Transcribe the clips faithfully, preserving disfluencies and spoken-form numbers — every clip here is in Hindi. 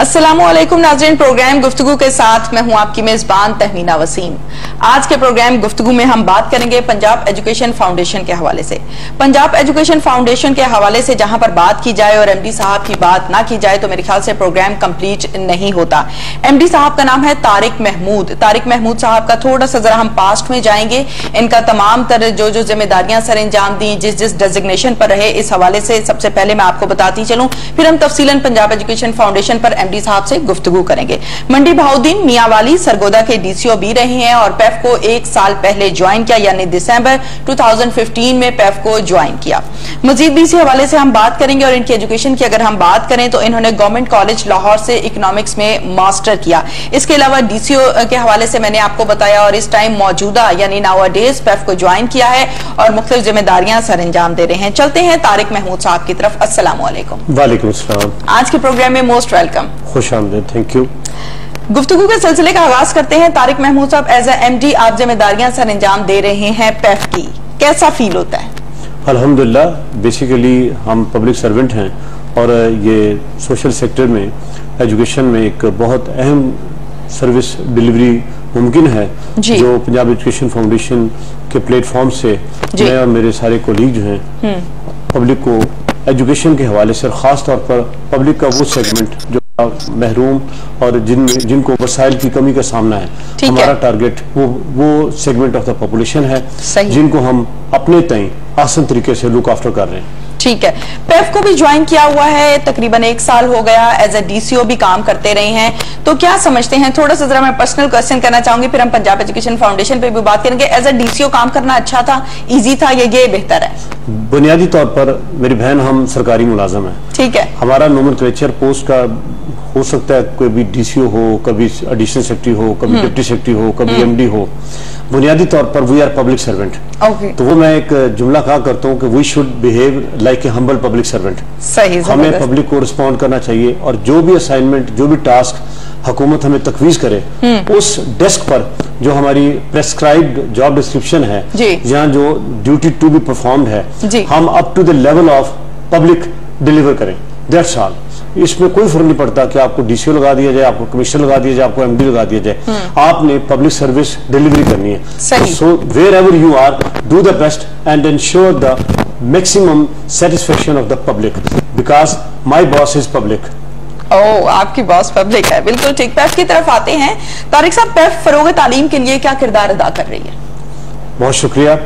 अस्सलामुअलैकुम नाज़रीन, प्रोग्राम गुफ्तगू के साथ मैं हूं आपकी मेजबान तहमीना वसीम। आज के प्रोग्राम गुफ्तगू में हम बात करेंगे पंजाब एजुकेशन फाउंडेशन के हवाले से। पंजाब एजुकेशन फाउंडेशन के हवाले से जहां पर बात की जाए और एमडी साहब की बात ना की जाए तो मेरे ख्याल से प्रोग्राम कंप्लीट नहीं होता। एमडी साहब का नाम है तारिक महमूद। तारिक महमूद साहब का थोड़ा सा जरा हम पास्ट में जाएंगे, इनका तमाम तरह जो जो जिम्मेदारियां सर अंजाम दी, जिस जिस डेजिग्नेशन पर रहे, इस हवाले से सबसे पहले मैं आपको बताती चलूं, फिर हम तफसीलन पंजाब एजुकेशन फाउंडेशन पर एमडी साहब से गुफ्तगू करेंगे। मंडी बहाउद्दीन मियांवाली सरगोदा के डीसीओ भी रहे हैं और पेफ को एक साल पहले ज्वाइन किया, यानी दिसंबर दो हज़ार पंद्रह में पेफ को ज्वाइन किया। मजीद भी इसी हवाले से हम बात करेंगे और इनकी एजुकेशन की अगर हम बात करें तो इन्होंने गवर्नमेंट कॉलेज लाहौर से इकोनॉमिक्स में मास्टर किया। इसके अलावा डीसीओ के हवाले से मैंने आपको बताया और इस टाइम मौजूदा यानी नाउअडेज पेफ को ज्वाइन किया है और मुख्तलिफ जिम्मेदारियां सर अंजाम दे रहे हैं। चलते हैं तारिक महमूद साहब की तरफ। अस्सलाम वालेकुम। वालेकुम अस्सलाम। आज के प्रोग्राम में मोस्ट वेलकम, खुश आमदीद, थैंक यू। गुफ्तगू के सिलसिले का आगाज करते हैं। तारिक महमूद साहब, एज ए एमडी आप जिम्मेदारियां सर अंजाम दे रहे हैं पेफ की, कैसा फील होता है? अल्हम्दुलिल्लाह, बेसिकली हम पब्लिक सर्वेंट हैं और ये सोशल सेक्टर में एजुकेशन में एक बहुत अहम सर्विस डिलीवरी मुमकिन है जो पंजाब एजुकेशन फाउंडेशन के प्लेटफॉर्म से मैं और मेरे सारे कोलीग जो हैं पब्लिक को एजुकेशन के हवाले से, खास तौर पर पब्लिक का वो सेगमेंट जो महरूम और जिन जिनको वसाइल की कमी का सामना है, हमारा टारगेट वो वो सेगमेंट ऑफ द पॉपुलेशन है जिनको हम अपने तय आसान तरीके से लुक आफ्टर कर रहे हैं। ठीक है, पेफ को भी ज्वाइन किया हुआ है, तकरीबन एक साल हो गया, एज ए डीसीओ भी काम करते रहे हैं, तो क्या समझते हैं? थोड़ा सा जरा मैं पर्सनल क्वेश्चन करना चाहूंगी, फिर हम पंजाब एजुकेशन फाउंडेशन पे भी बात करेंगे। एज ए डीसीओ काम करना अच्छा था, इजी था, ये ये बेहतर है? बुनियादी तौर पर मेरी बहन हम सरकारी मुलाजम है, ठीक है, हमारा नोमेनक्लेचर पोस्ट का हो सकता है कोई भी डीसीओ हो, कभी एडिशनल सेक्रेटरी हो, कभी डिप्टी सेक्रेटरी हो, कभी एमडी हो। बुनियादी तौर पर वी आर पब्लिक सर्वेंट, तो वो मैं एक जुमला कहा करता हूँ कि we should behave like a humble public servant. सही, हमें पब्लिक को रिस्पॉन्ड करना चाहिए और जो भी असाइनमेंट, जो भी टास्क हुकूमत हमें तकवीज करे, उस डेस्क पर जो हमारी प्रेस्क्राइब्ड जॉब डिस्क्रिप्शन है, जहाँ जो ड्यूटी टू बी परफॉर्म्ड है, हम up to the level of public deliver करें। That's all. इसमें कोई फर्क नहीं पड़ता कि आपको डीसीओ लगा दिया जाए, आपको कमिश्नर लगा दिया जाए, आपको एमडी लगा दिया जाए, आपने पब्लिक सर्विस डिलीवरी करनी है। So wherever you are, do the best and ensure the maximum satisfaction of the public, because my boss is public. Oh, आपकी बॉस पब्लिक है, बिल्कुल ठीक। पेफ की तरफ आते हैं। तारिक साहब, पेफ फरोग तालीम के लिए क्या किरदार अदा कर रही है? बहुत शुक्रिया।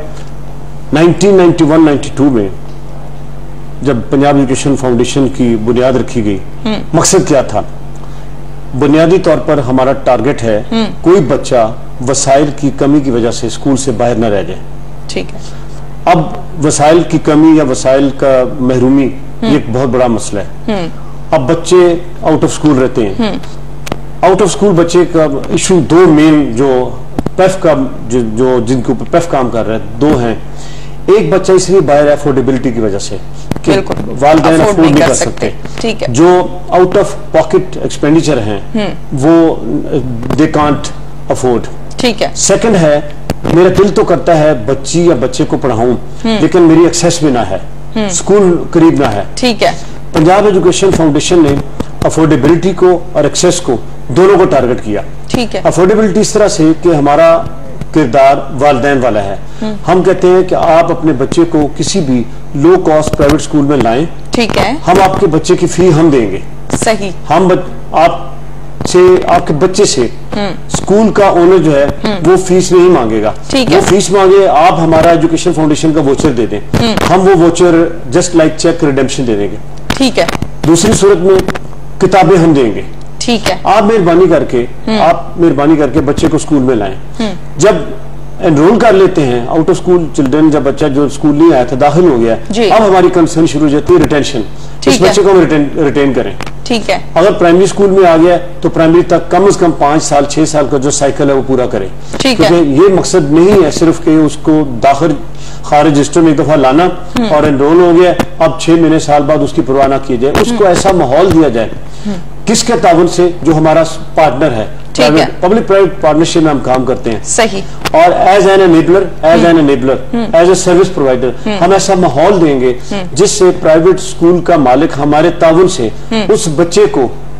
Nineteen ninety one ninety two में जब पंजाब एजुकेशन फाउंडेशन की बुनियाद रखी गई, मकसद क्या था? बुनियादी तौर पर हमारा टारगेट है कोई बच्चा वसाइल की कमी की वजह से स्कूल से बाहर न रह जाए। ठीक है। अब वसाइल की कमी या वसाइल का महरूमी ये एक बहुत बड़ा मसला है। अब बच्चे आउट ऑफ स्कूल रहते हैं। आउट ऑफ स्कूल बच्चे का इशू दो मेन जो पेफ का जो, जो जिनके ऊपर पेफ काम कर रहा है, दो हैं। एक बच्चा इसलिए बाहर है अफोर्डेबिलिटी की वजह से कि वालिदैन अफोर्ड नहीं कर सकते, ठीक है। जो आउट ऑफ पॉकेट एक्सपेंडिचर हैं वो दे कांट अफोर्ड, ठीक है। सेकंड है, मेरा दिल तो करता है बच्ची या बच्चे को पढ़ाऊं लेकिन मेरी एक्सेस भी ना है, स्कूल करीब ना है, ठीक है। पंजाब एजुकेशन फाउंडेशन ने अफोर्डेबिलिटी को और एक्सेस को दोनों को टारगेट किया, ठीक है। अफोर्डेबिलिटी इस तरह से कि हमारा किरदार वालिदैन वाला है। हम कहते हैं कि आप अपने बच्चे को किसी भी लो कॉस्ट प्राइवेट स्कूल में लाएं, ठीक है, हम आपके बच्चे की फी हम देंगे। सही। हम बच, आप से आपके बच्चे से स्कूल का ओनर जो है वो फीस नहीं मांगेगा, वो फीस मांगे आप हमारा एजुकेशन फाउंडेशन का वोचर दे दें, हम वो voucher just like cheque redemption दे देंगे, ठीक है। दूसरी सूरत में किताबें हम देंगे, ठीक है। आप मेहरबानी करके आप मेहरबानी करके बच्चे को स्कूल में लाएं। जब एनरोल कर लेते हैं आउट ऑफ स्कूल चिल्ड्रन, जब बच्चा जो स्कूल नहीं आया था दाखिल हो गया, अब हमारी कंसर्न शुरू हो जाती है रिटेंशन, इस बच्चे को हम रिटेन, रिटेन करें, ठीक है। अगर प्राइमरी स्कूल में आ गया तो प्राइमरी तक कम से कम पांच साल छह साल का जो साइकिल है वो पूरा करें, क्योंकि ये मकसद नहीं है सिर्फ कि उसको दाखिल खारिज रजिस्टर में एक दफा लाना और एनरोल हो गया, अब छह महीने साल बाद उसकी परवाह ना की जाए। उसको ऐसा माहौल दिया जाए किसके ताउन से, जो हमारा पार्टनर है, पब्लिक प्राइवेट पार्टनरशिप में हम काम करते हैं, सही। और as an enabler as an enabler as a service provider हम ऐसा माहौल देंगे जिससे प्राइवेट स्कूल का मालिक हमारे ताउन से उस बच्चे को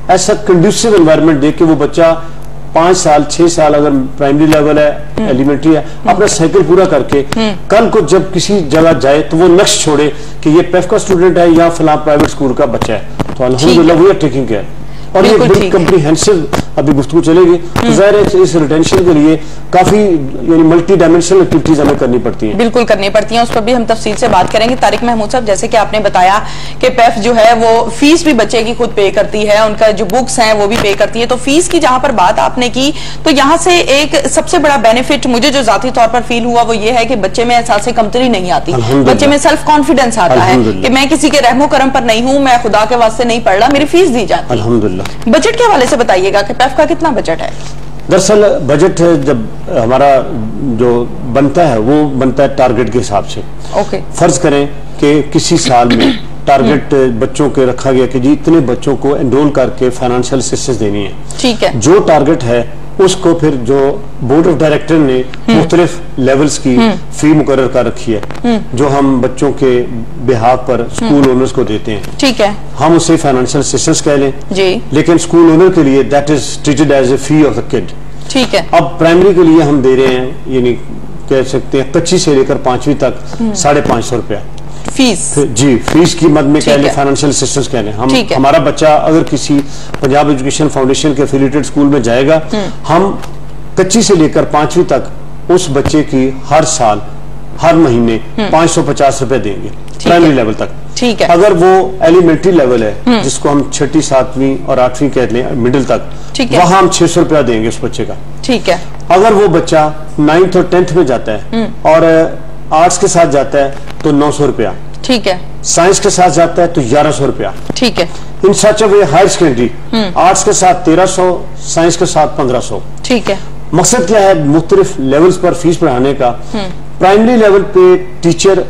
ऐसा कंड्यूसिव एनवायरनमेंट दे कि वो बच्चा पांच साल छह साल अगर प्राइमरी लेवल है, एलिमेंट्री है, अपना साइकिल पूरा करके कल को जब किसी जगह जाए तो वो नक्श छोड़े कि ये पेफ का स्टूडेंट है या फिलहाल प्राइवेट स्कूल का बच्चा है। तो अल्हम्दुलिल्लाह वी आर टेकिंग केयर। और ये बड़ी कम्प्रीहेंसिव अभी गुफ्तगू चलेगी, तो जाहिर है इस रिटेंशन के लिए काफी यानी मल्टी डायमेंशनल एक्टिविटीज हमें करनी पड़ती हैं। बिल्कुल करनी पड़ती हैं, उस पर भी हम तफसील से बात करेंगे। तारिक महमूद साहब, जैसे कि आपने बताया कि पेफ जो है वो फीस भी बच्चे की खुद पे करती है, उनका जो बुक्स हैं वो भी पे करती है। तो फीस की जहां पर बात आपने की, तो यहाँ से एक सबसे बड़ा बेनिफिट मुझे जो जाती तौर पर फील हुआ वो ये है कि बच्चे में एहसास कमतरी नहीं आती, बच्चे में सेल्फ कॉन्फिडेंस आता है कि मैं किसी के रहमो करम पर नहीं हूँ, मैं खुदा के वास्ते नहीं पढ़ रहा, मेरी फीस दी जाती है। अल्हम्दुलिल्लाह। बजट के हवाले से बताइएगा कि पेफ का कितना बजट है? दरअसल बजट जब हमारा जो बनता है वो बनता है टारगेट के हिसाब से। ओके। फर्ज करें कि किसी साल में टारगेट बच्चों के रखा गया कि जी इतने बच्चों को एनरोल करके फाइनेंशियल असिस्टेंस देनी है। ठीक है। जो टारगेट है उसको फिर जो बोर्ड ऑफ डायरेक्टर ने मुख्तलिफ लेवल्स की फी मुकर्रर कर रखी है जो हम बच्चों के बिहाफ पर स्कूल ओनर्स को देते हैं। ठीक है। हम उसे फाइनेंशियल असिस्टेंस कह लें जी, लेकिन स्कूल ओनर के लिए that is treated as a fee of the kid. ठीक है। अब प्राइमरी के लिए हम दे रहे हैं, यानी कह सकते हैं कच्ची से लेकर पांचवी तक साढ़े पांच सौ रुपया फीस जी, फीस की मद में कह लें, फाइनेंशियल असिस्टेंस कह लें। हम हमारा बच्चा अगर किसी पंजाब एजुकेशन फाउंडेशन के एफिलिएटेड स्कूल में जाएगा, हम कच्ची से लेकर पांचवी तक उस बच्चे की हर साल हर महीने पांच सौ पचास रुपए देंगे प्राइमरी लेवल तक। ठीक है। अगर वो एलिमेंट्री लेवल है जिसको हम छठी सातवीं और आठवीं कह लें मिडिल तक, वहां हम छह सौ रुपया देंगे उस बच्चे का। ठीक है। अगर वो बच्चा नाइन्थ और टेंथ में जाता है और आर्ट्स के साथ जाता है तो नौ सौ रुपया। ठीक है। साइंस के साथ जाता है तो ग्यारह सौ रुपया। ठीक है। In such way higher secondary arts के साथ तेरह सौ, साइंस के साथ पंद्रह सौ। ठीक है। मकसद क्या है, मुख्तलिफ लेवल्स पर फीस पढ़ाने का। प्राइमरी लेवल पे टीचर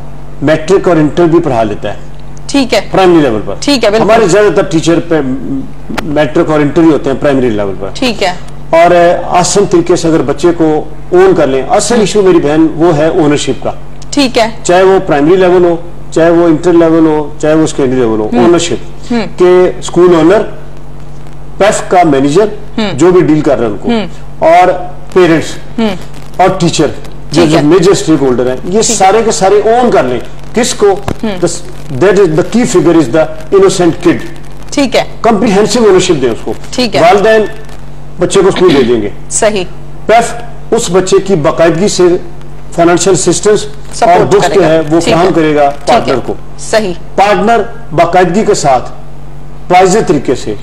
मैट्रिक और इंटर भी पढ़ा लेता है। ठीक है। प्राइमरी लेवल पर। ठीक है। हमारे ज्यादातर टीचर पे मैट्रिक और इंटर ही होते हैं प्राइमरी लेवल पर। ठीक है। और आसान तरीके से अगर बच्चे को ओन कर लें, असल इशू मेरी बहन वो है ओनरशिप का। ठीक है। चाहे वो प्राइमरी लेवल हो, चाहे वो इंटर लेवल हो, चाहे वो सेकेंडरी लेवल हो, ओनरशिप के स्कूल ओनर, पेफ का मैनेजर जो भी डील कर रहे हैं उनको, और पेरेंट्स और टीचर जो मेजर स्टेक होल्डर है, ये सारे के सारे ओन कर लें। किसको? That is the key figure is the innocent kid. ठीक है। कॉम्प्रिहेंसिव ओनरशिप दें उसको। ठीक है। वालिदैन बच्चे को स्कूल दे देंगे। सही। पेफ उस बच्चे की बाकायदगी से फाइनेंशियल असिस्टेंस और बुक्स जो है वो फराहम करेगा पार्टनर को। सही। पार्टनर बाकायदगी के साथ वाज़ेह तरीके से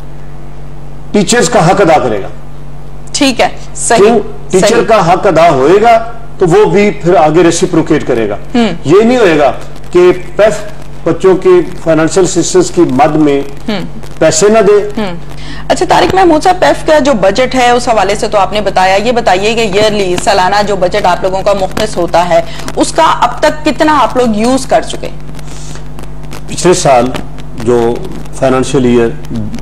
टीचर्स का हक अदा करेगा। ठीक है। सही। टीचर का हक अदा होएगा तो वो भी फिर आगे रेसिप्रोकेट करेगा। ये नहीं होएगा कि पेफ बच्चों की फाइनेंशियल असिस्टेंस की मद में पैसे ना दे। अच्छा तारिक महमूद साहब, पेफ का जो बजट है उस हवाले से तो आपने बताया, ये बताइए कि ईयरली सालाना जो बजट आप लोगों का मुख्तस होता है उसका अब तक कितना आप लोग यूज कर चुके? पिछले साल जो financial year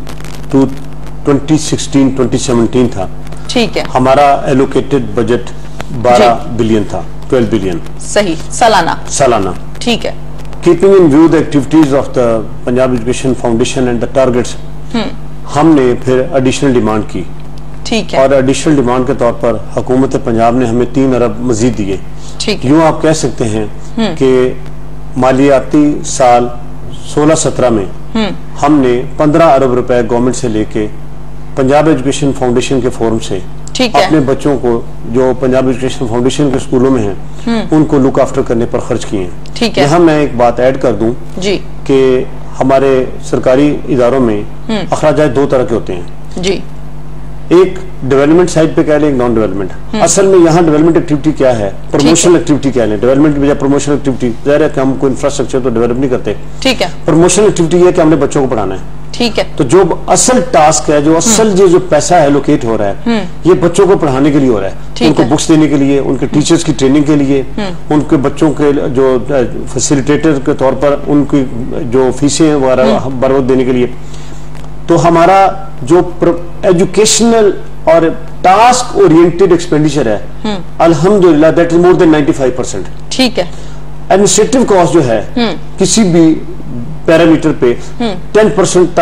twenty sixteen twenty seventeen था, ठीक है, हमारा एलोकेटेड बजट बारह बिलियन था, ट्वेल्व बिलियन। सही। सालाना सालाना ठीक है। Keeping in view the activities of the Punjab education foundation and the targets, हमने फिर एडिशनल डिमांड की। ठीक है। और एडिशनल डिमांड के तौर पर हुकूमत पंजाब ने हमें तीन अरब मजीद दिए। ठीक है। यूं आप कह सकते हैं कि मालियाती साल सोलह सत्रह में हमने पंद्रह अरब रुपए गवर्नमेंट से लेके पंजाब एजुकेशन फाउंडेशन के फोरम से अपने बच्चों को जो पंजाब एजुकेशन फाउंडेशन के स्कूलों में हैं उनको लुक आफ्टर करने पर खर्च किए हैं। ठीक है। यहाँ मैं एक बात ऐड कर दूं जी कि हमारे सरकारी इदारों में अखराजात दो तरह के होते हैं जी, एक डेवलपमेंट साइड पे कह लें, एक नॉन डेवलपमेंट। असल में यहाँ डेवलपमेंट एक्टिविटी क्या है, प्रमोशनल एक्टिविटी कह लें। डेवलपमेंट की बजाय प्रमोशनल एक्टिविटी, जाहिर है कि हम कोई इंफ्रास्ट्रक्चर तो डेवलप नहीं करते। ठीक है। प्रमोशनल एक्टिविटी है कि हमने बच्चों को पढ़ाना है। ठीक है। तो जो असल टास्क है, जो असल जो जो पैसा एलोकेट हो रहा है, ये बच्चों को पढ़ाने के लिए हो रहा है, उनको बुक्स देने के लिए, उनके टीचर्स की ट्रेनिंग के लिए, उनके बच्चों के जो फैसिलिटेटर के तौर पर उनकी जो फीसें वगैरह बराबर देने के लिए। तो हमारा जो एजुकेशनल और टास्क ओरिएंटेड एक्सपेंडिचर है, अल्हम्दुलिल्लाह that is more than ninety five percent. ठीक है। एडमिनिस्ट्रेटिव कॉस्ट जो है किसी भी पैरामीटर पे टेन परसेंट तक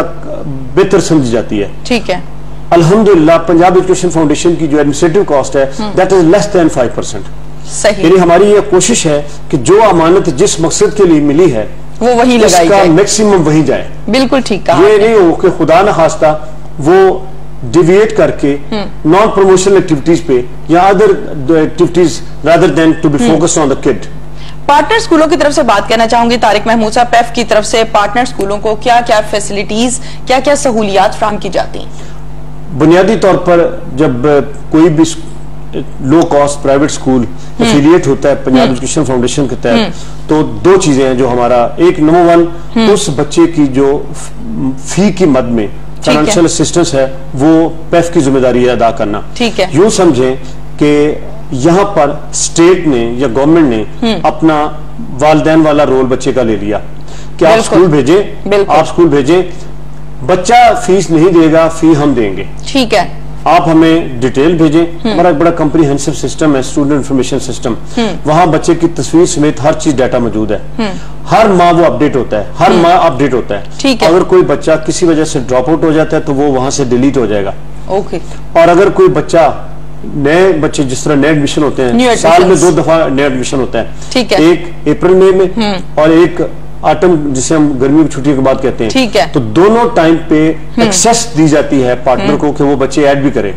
बेहतर समझी जाती है। ठीक है। अल्हम्दुलिल्लाह पंजाब एजुकेशन फाउंडेशन की जो एडमिनिस्ट्रेटिव कॉस्ट है that is less than five percent. सही। यानी हमारी ये कोशिश है कि जो अमानत जिस मकसद के लिए मिली है वो वही लगाई जाए, मैक्सिमम वही जाए। बिल्कुल ठीक कहा। ये नहीं हो कि खुदा न खास्ता वो डिविएट करके नॉन प्रमोशनल एक्टिविटीज पे या other activities rather than to be focused on the kid. Partner स्कूलों की तरफ से बात करना चाहूंगी तारिक महमूद साहब, पैफ की तरफ से पार्टनर स्कूलों को क्या क्या फैसिलिटीज, क्या क्या सहूलियात फ्राहम की जाती हैं? बुनियादी तौर पर जब कोई भी low cost private school affiliate होता है पंजाब एजुकेशन फाउंडेशन के तहत, तो दो चीजें हैं जो हमारा, एक नंबर वन उस बच्चे की जो फी की मद में फाइनेंशियल असिस्टेंस है वो पैफ की जिम्मेदारी अदा करना। ठीक है। यूं समझें कि यहाँ पर स्टेट ने या गवर्नमेंट ने अपना वालिदैन वाला रोल बच्चे का ले लिया कि आप स्कूल भेजें, आप स्कूल भेजें, बच्चा फीस नहीं देगा, फी हम देंगे। ठीक है। आप हमें डिटेल भेजें, हमारा एक बड़ा कम्प्रीहेंसिव सिस्टम है, स्टूडेंट इंफॉर्मेशन सिस्टम, वहां बच्चे की तस्वीर समेत हर चीज डाटा मौजूद है। हर माह वो अपडेट होता है, हर माह अपडेट होता है। ठीक है। अगर कोई बच्चा किसी वजह से ड्रॉप आउट हो जाता है तो वो वहां से डिलीट हो जाएगा। ओके। और अगर कोई बच्चा, नए बच्चे जिस तरह नए एडमिशन होते हैं, साल में दो दफा नया एडमिशन होता है। ठीक है। एक अप्रैल मई में और एक ऑटम जिसे हम गर्मी की छुट्टियों के बाद कहते हैं। ठीक है। तो दोनों टाइम पे एक्सेस दी जाती है पार्टनर को कि वो बच्चे ऐड भी करें।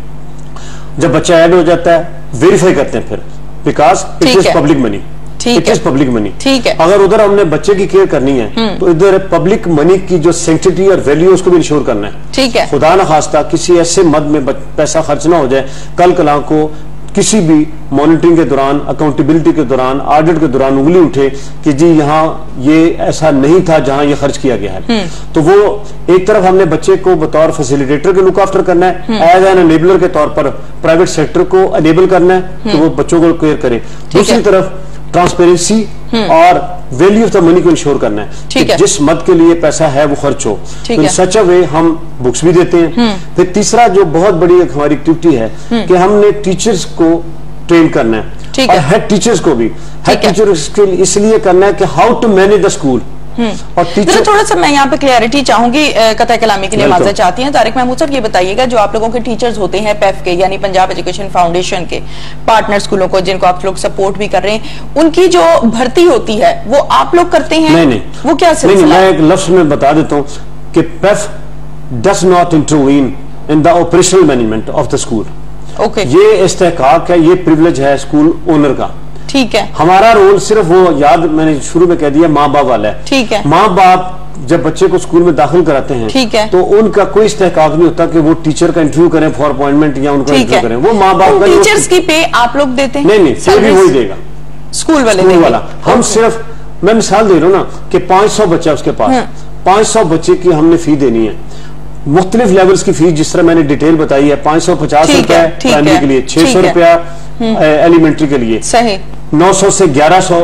जब बच्चा ऐड हो जाता है वेरीफाई करते हैं फिर, because it is public money, it is public money. ठीक है। अगर उधर हमने बच्चे की केयर करनी है तो इधर पब्लिक मनी की जो सेंटिटी और वैल्यू उसको भी इंश्योर करना है। ठीक है। खुदा न खास्ता किसी ऐसे मद में पैसा खर्च ना हो जाए कल कला को किसी भी मॉनिटरिंग के दौरान, अकाउंटेबिलिटी के दौरान, ऑडिट के दौरान उंगली उठे कि जी यहाँ ये ऐसा नहीं था जहां ये खर्च किया गया है। तो वो एक तरफ हमने बच्चे को बतौर फैसिलिटेटर के लुक आफ्टर करना है, एज एन एनेबलर के तौर पर प्राइवेट सेक्टर को एनेबल करना है कि वो बच्चों को केयर करे। दूसरी तरफ ट्रांसपेरेंसी और वैल्यू ऑफ द मनी को इंश्योर करना है कि जिस मद के लिए पैसा है वो खर्च हो। तो इन सच अ वे हम बुक्स भी देते हैं। फिर तीसरा जो बहुत बड़ी एक हमारी एक्टिविटी है कि हमने टीचर्स को ट्रेन करना है और हेड टीचर्स को भी। हेड टीचर्स के इसलिए करना है कि how to manage the school. और टीचर, थोड़ा सा मैं यहाँ पे क्लैरिटी चाहूंगी, कतई कलामी के लिए माजरत चाहती हैं। तारिक महमूद सर ये बताइएगा, जो आप लोगों के टीचर्स होते हैं पैफ के यानी पंजाब एजुकेशन फाउंडेशन के पार्टनर स्कूलों को जिनको आप लोग सपोर्ट भी कर रहे हैं, उनकी जो भर्ती होती है वो आप लोग करते हैं? नहीं नहीं, वो क्या नहीं, नहीं, मैं एक लफ्ज में बता देता हूँ कि PEF does not intervene in the operational management of the school. Okay. ये इस्तेहकाक है, ये प्रिविलेज है स्कूल ओनर का। ठीक है। हमारा रोल सिर्फ वो, याद मैंने शुरू में कह दिया, माँ बाप वाला है। ठीक है। माँ बाप जब बच्चे को स्कूल में दाखिल कराते हैं, ठीक है, तो उनका कोई इस्तेहकाक नहीं होता कि वो टीचर का इंटरव्यू करें फॉर अपॉइंटमेंट या उनका इंटरव्यू करें। वो माँ बाप का, टीचर्स की पे आप लोग देते हैं? नहीं नहीं, पे भी वही देगा, स्कूल वाले स्कूल वाला। हम सिर्फ, मैं मिसाल दे रहा हूँ ना कि पांच सौ बच्चा उसके पास, पांच सौ बच्चे की हमने फी देनी है। मुख्तलिफ लेवल्स की फीस जिस तरह मैंने डिटेल बताई है, पांच सौ पचास रुपया प्राइमरी के लिए, छह सौ रुपया एलिमेंट्री के लिए, सही, नौ सौ से ग्यारह सौ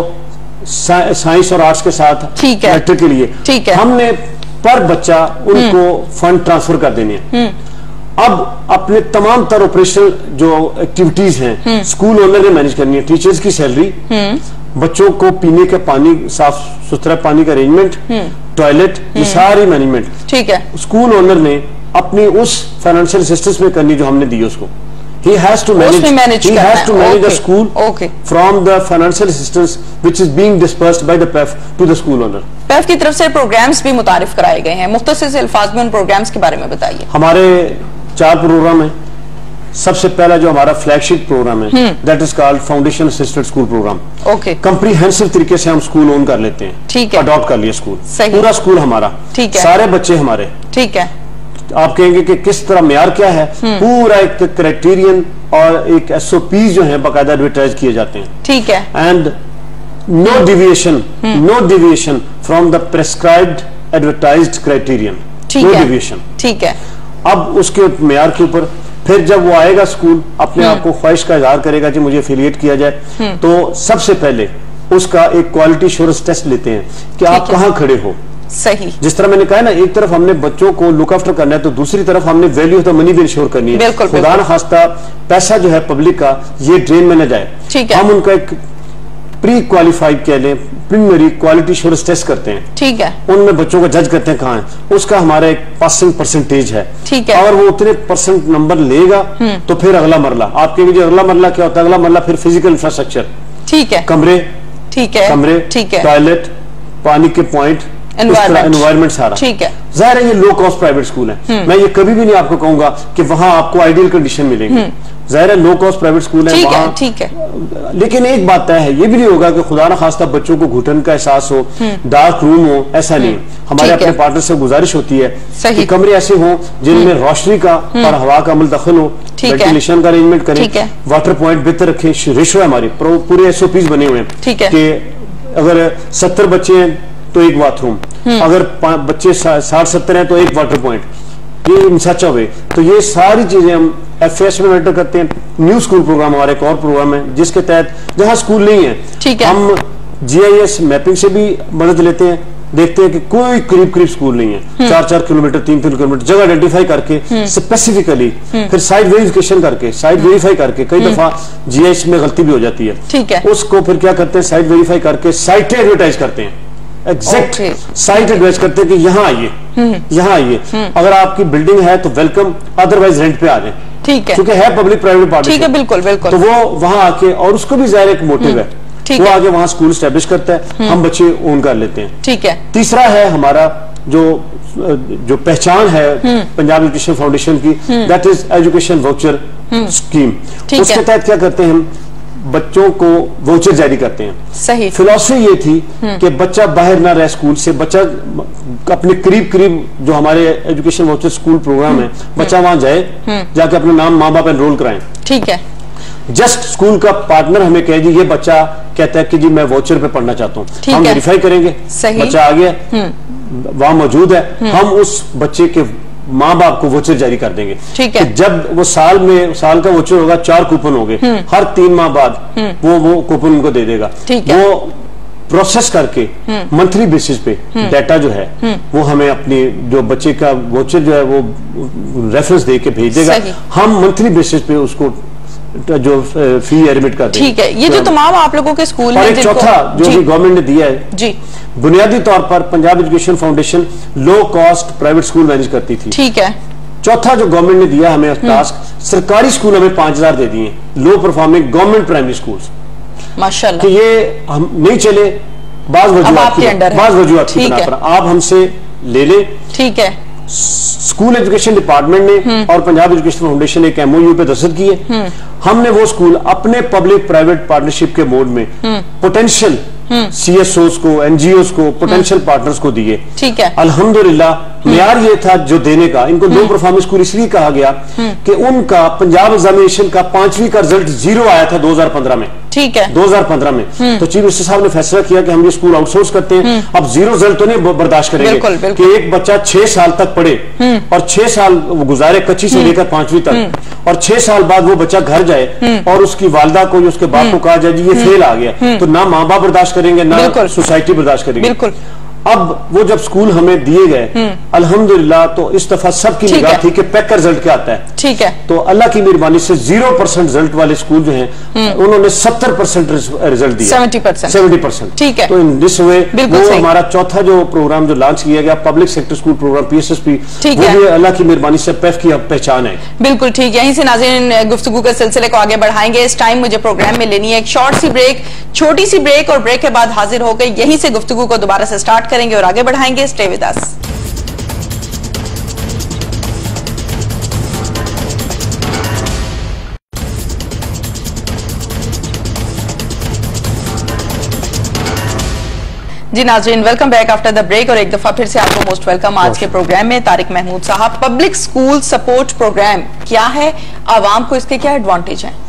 साइंस और आर्ट्स के साथ मैट्रिक के लिए। ठीक है। हमने पर बच्चा उनको फंड ट्रांसफर कर देने हैं। अब अपने तमाम तर ऑपरेशनल जो एक्टिविटीज हैं स्कूल ओनर ने मैनेज करनी है। टीचर्स की सैलरी, बच्चों को पीने का पानी, साफ सुथरा पानी का अरेंजमेंट, टॉयलेट, ये सारी मैनेजमेंट ठीक है स्कूल ओनर ने अपनी उस फाइनेंशियल असिस्टेंस में करनी जो हमने दी उसको। He has to manage, manage he has to manage okay. the school okay. from the financial assistance which is being dispersed by the P E F to the school owner. P E F की तरफ से प्रोग्राम्स भी मुतारिफ कराए गए हैं, मुख्तसर से अल्फाज में उन प्रोग्राम्स के बारे में बताइए। हमारे चार प्रोग्राम हैं। सबसे पहला जो हमारा फ्लैगशिप प्रोग्राम है that is called foundation assisted school programme. Okay. Comprehensive तरीके से हम स्कूल ओन कर लेते हैं। ठीक है। अडॉप्ट कर लिया स्कूल, पूरा स्कूल हमारा, ठीक है, सारे बच्चे हमारे। ठीक है। आप कहेंगे कि किस तरह म्यार क्या है, पूरा एक क्राइटेरियन और एक एसओपी जो है बाकायदा एडवर्टाइज किए जाते हैं। ठीक है। And no deviation, no deviation from the prescribed advertised criterion, no deviation. ठीक है। अब उसके म्यार के ऊपर फिर जब वो आएगा स्कूल, अपने आप को ख्वाहिश का इजहार करेगा कि मुझे एफिलिएट किया जाए, तो सबसे पहले उसका एक क्वालिटी एश्योरेंस टेस्ट लेते हैं कि आप कहाँ खड़े हो। सही। जिस तरह मैंने कहा ना, एक तरफ हमने बच्चों को लुक आफ्टर करना है तो दूसरी तरफ हमने वैल्यू ऑफ द मनी भी इंश्योर करनी है। खुदा न खास्ता पैसा जो है पब्लिक का ये ड्रेन में न जाए। ठीक है। हम उनका एक प्री क्वालिफाइड कह लें, प्रीलिमिनरी क्वालिटी एश्योरेंस टेस्ट करते हैं, ठीक है, उनमें बच्चों को जज करते हैं कहाँ है, उसका हमारा एक पासिंग परसेंटेज है, ठीक है। अगर वो उतने परसेंट नंबर लेगा तो फिर अगला मरला, आपके लिए अगला मरला क्या होता है, अगला मरला फिर फिजिकल इंफ्रास्ट्रक्चर, ठीक है, कमरे, ठीक है, कमरे, ठीक है, टॉयलेट, पानी के पॉइंट, एनवायरमेंट सारा, ठीक है। जाहिर है ये लो कॉस्ट प्राइवेट स्कूल है, मैं ये कभी भी नहीं आपको कहूंगा कि वहां आपको आइडियल कंडीशन मिलेंगी, जाहिर है लो कॉस्ट प्राइवेट स्कूल है वहां, ठीक है। लेकिन एक बात तय है, ये भी नहीं होगा कि खुदा ना खास्ता बच्चों को घुटन का एहसास हो, डार्क रूम हो, ऐसा नहीं। हमारे अपने पार्टनर से गुजारिश होती है कि कमरे ऐसे हों जिनमें रोशनी का और हवा का अमल दखल हो, वेंटिलेशन का अरेंजमेंट करें, वाटर पॉइंट बेहतर रखें। रेशो है हमारी, पूरे एसओपीज बने हुए हैं कि अगर सत्तर बच्चे हैं तो एक बाथरूम, अगर बच्चे साठ सत्तर हैं तो एक वाटर पॉइंट, ये सच हुए। तो ये सारी चीजें हम एफ एस में मेंटर करते हैं। न्यू स्कूल प्रोग्राम हमारे एक और प्रोग्राम है जिसके तहत जहां स्कूल नहीं है, ठीक है, हम जी आई एस मैपिंग से भी मदद लेते हैं, देखते हैं कि कोई करीब करीब स्कूल नहीं है, चार चार किलोमीटर तीन तीन किलोमीटर जगह आइडेंटिफाई करके स्पेसिफिकली फिर साइट वेरिफिकेशन करके साइट वेरीफाई करके, कई दफा जी आई एस में गलती भी हो जाती है, ठीक है, उसको फिर क्या करते हैं साइट वेरीफाई करके साइटें एडवर्टाइज करते हैं, एग्जैक्ट साइट एडवाइस करते हैं कि यहाँ आइए, यहाँ आइए, अगर आपकी बिल्डिंग है तो वेलकम, अदरवाइज रेंट पे आ जाए, ठीक है, क्योंकि है पब्लिक प्राइवेट पार्टनरशिप, ठीक है, बिल्कुल बिल्कुल। तो वो वहां आके, और उसको भी जाहिर एक मोटिव है, वो आगे वहां स्कूल एस्टेब्लिश करता है, हम बच्चे ओन कर लेते हैं, ठीक है। तीसरा है हमारा जो जो पहचान है पंजाब एजुकेशन फाउंडेशन की, that is education voucher scheme. उसके तहत क्या करते हैं, हम बच्चों को वाउचर जारी करते हैं। सही फिलॉसफी ये थी कि बच्चा बाहर ना रहे स्कूल से, बच्चा अपने करीब करीब जो हमारे एजुकेशन वाउचर स्कूल प्रोग्राम है, बच्चा वहां जाए, जाके अपना नाम माँ बाप एनरोल कराएं, ठीक है। जस्ट स्कूल का पार्टनर हमें कहे जी ये बच्चा कहता है कि जी मैं वाउचर पे पढ़ना चाहता हूँ, हम वेरीफाई करेंगे, बच्चा आ गया, वहां मौजूद है, हम उस बच्चे के माँ बाप को वोचर जारी कर देंगे, ठीक है। जब वो साल में साल का वोचर होगा, चार कूपन होंगे, हर तीन माह बाद वो वो कूपन उनको दे देगा, वो प्रोसेस करके मंथली बेसिस पे डाटा जो है वो हमें अपनी जो बच्चे का वोचर जो है वो रेफरेंस दे के भेज देगा, हम मंथली बेसिस पे उसको जो फी एडमिट कर देंगे, ठीक है। ये जो तमाम आप लोगों के स्कूल हैं, एक चौथा जो भी गवर्नमेंट ने दिया है जी, बुनियादी तौर पर Punjab education foundation low cost private school manage करती थी, ठीक है। चौथा जो गवर्नमेंट ने दिया हमें टास्क, सरकारी स्कूल हमें पांच हजार दे दिए, low performing government primary school, माशाल्लाह, कि ये हम नहीं चले, बाज वजूहात बाज वजूहात की बिना पर आप हमसे ले ले, ठीक है। स्कूल एजुकेशन डिपार्टमेंट ने और पंजाब एजुकेशन फाउंडेशन ने एक एमओयू पे दस्तखत किए, हमने वो स्कूल अपने पब्लिक प्राइवेट पार्टनरशिप के मोड में पोटेंशियल सीएसओस को, एनजीओस को, पोटेंशियल पार्टनर्स को दिए, ठीक है। अल्हम्दुलिल्लाह मेयार ये था जो देने का, इनको लो परफॉर्मेंस स्कूल इसलिए कहा गया कि उनका पंजाब एग्जामिनेशन का पांचवी का रिजल्ट जीरो आया था दो हजार पंद्रह में, ठीक है, दो हजार पंद्रह में। तो चीफ मिनिस्टर साहब ने फैसला किया कि हम ये स्कूल आउटसोर्स करते हैं, अब जीरो रिजल्ट तो नहीं बर्दाश्त करेंगे, बिल्कुल, बिल्कुल। कि एक बच्चा छह साल तक पढ़े और छह साल वो गुजारे कच्ची से लेकर पांचवी तक, और छह साल बाद वो बच्चा घर जाए और उसकी वालदा को या उसके बाप को कहा जाए जी ये फेल आ गया, तो ना माँ बाप बर्दाश्त करेंगे ना सोसाइटी बर्दाश्त करेगी, बिल्कुल। अब वो जब स्कूल हमें दिए गए अल्हम्दुलिल्लाह, तो इस दफा सबकी निगाह थी कि पैक का रिजल्ट क्या आता है, ठीक है। तो अल्लाह की मेहरबानी से जीरो परसेंट रिजल्ट वाले स्कूल जो हैं उन्होंने सत्तर परसेंट रिजल्ट दिया, सेवेंटी परसेंट सेवेंटी परसेंट, ठीक है। तो इन दिस वे वो हमारा चौथा जो प्रोग्राम जो लॉन्च किया गया public sector school programme PSSP, वो भी अल्लाह की मेहरबानी से पैफ की पहचान है, बिल्कुल ठीक। यहीं से नाज़रीन गुफ्तगू के सिलसिले को आगे बढ़ाएंगे। इस टाइम मुझे प्रोग्राम में लेनी है एक शॉर्ट सी ब्रेक, छोटी सी ब्रेक, और ब्रेक के बाद हाजिर हो गई यहीं से गुफ्तगू को दोबारा से स्टार्ट करेंगे और आगे बढ़ाएंगे। Stay with us. जी नाज़रीन, welcome back after the break, और एक दफा फिर से आपको मोस्ट वेलकम आज के प्रोग्राम में। तारिक महमूद साहब, पब्लिक स्कूल सपोर्ट प्रोग्राम क्या है, आवाम को इसके क्या एडवांटेज हैं?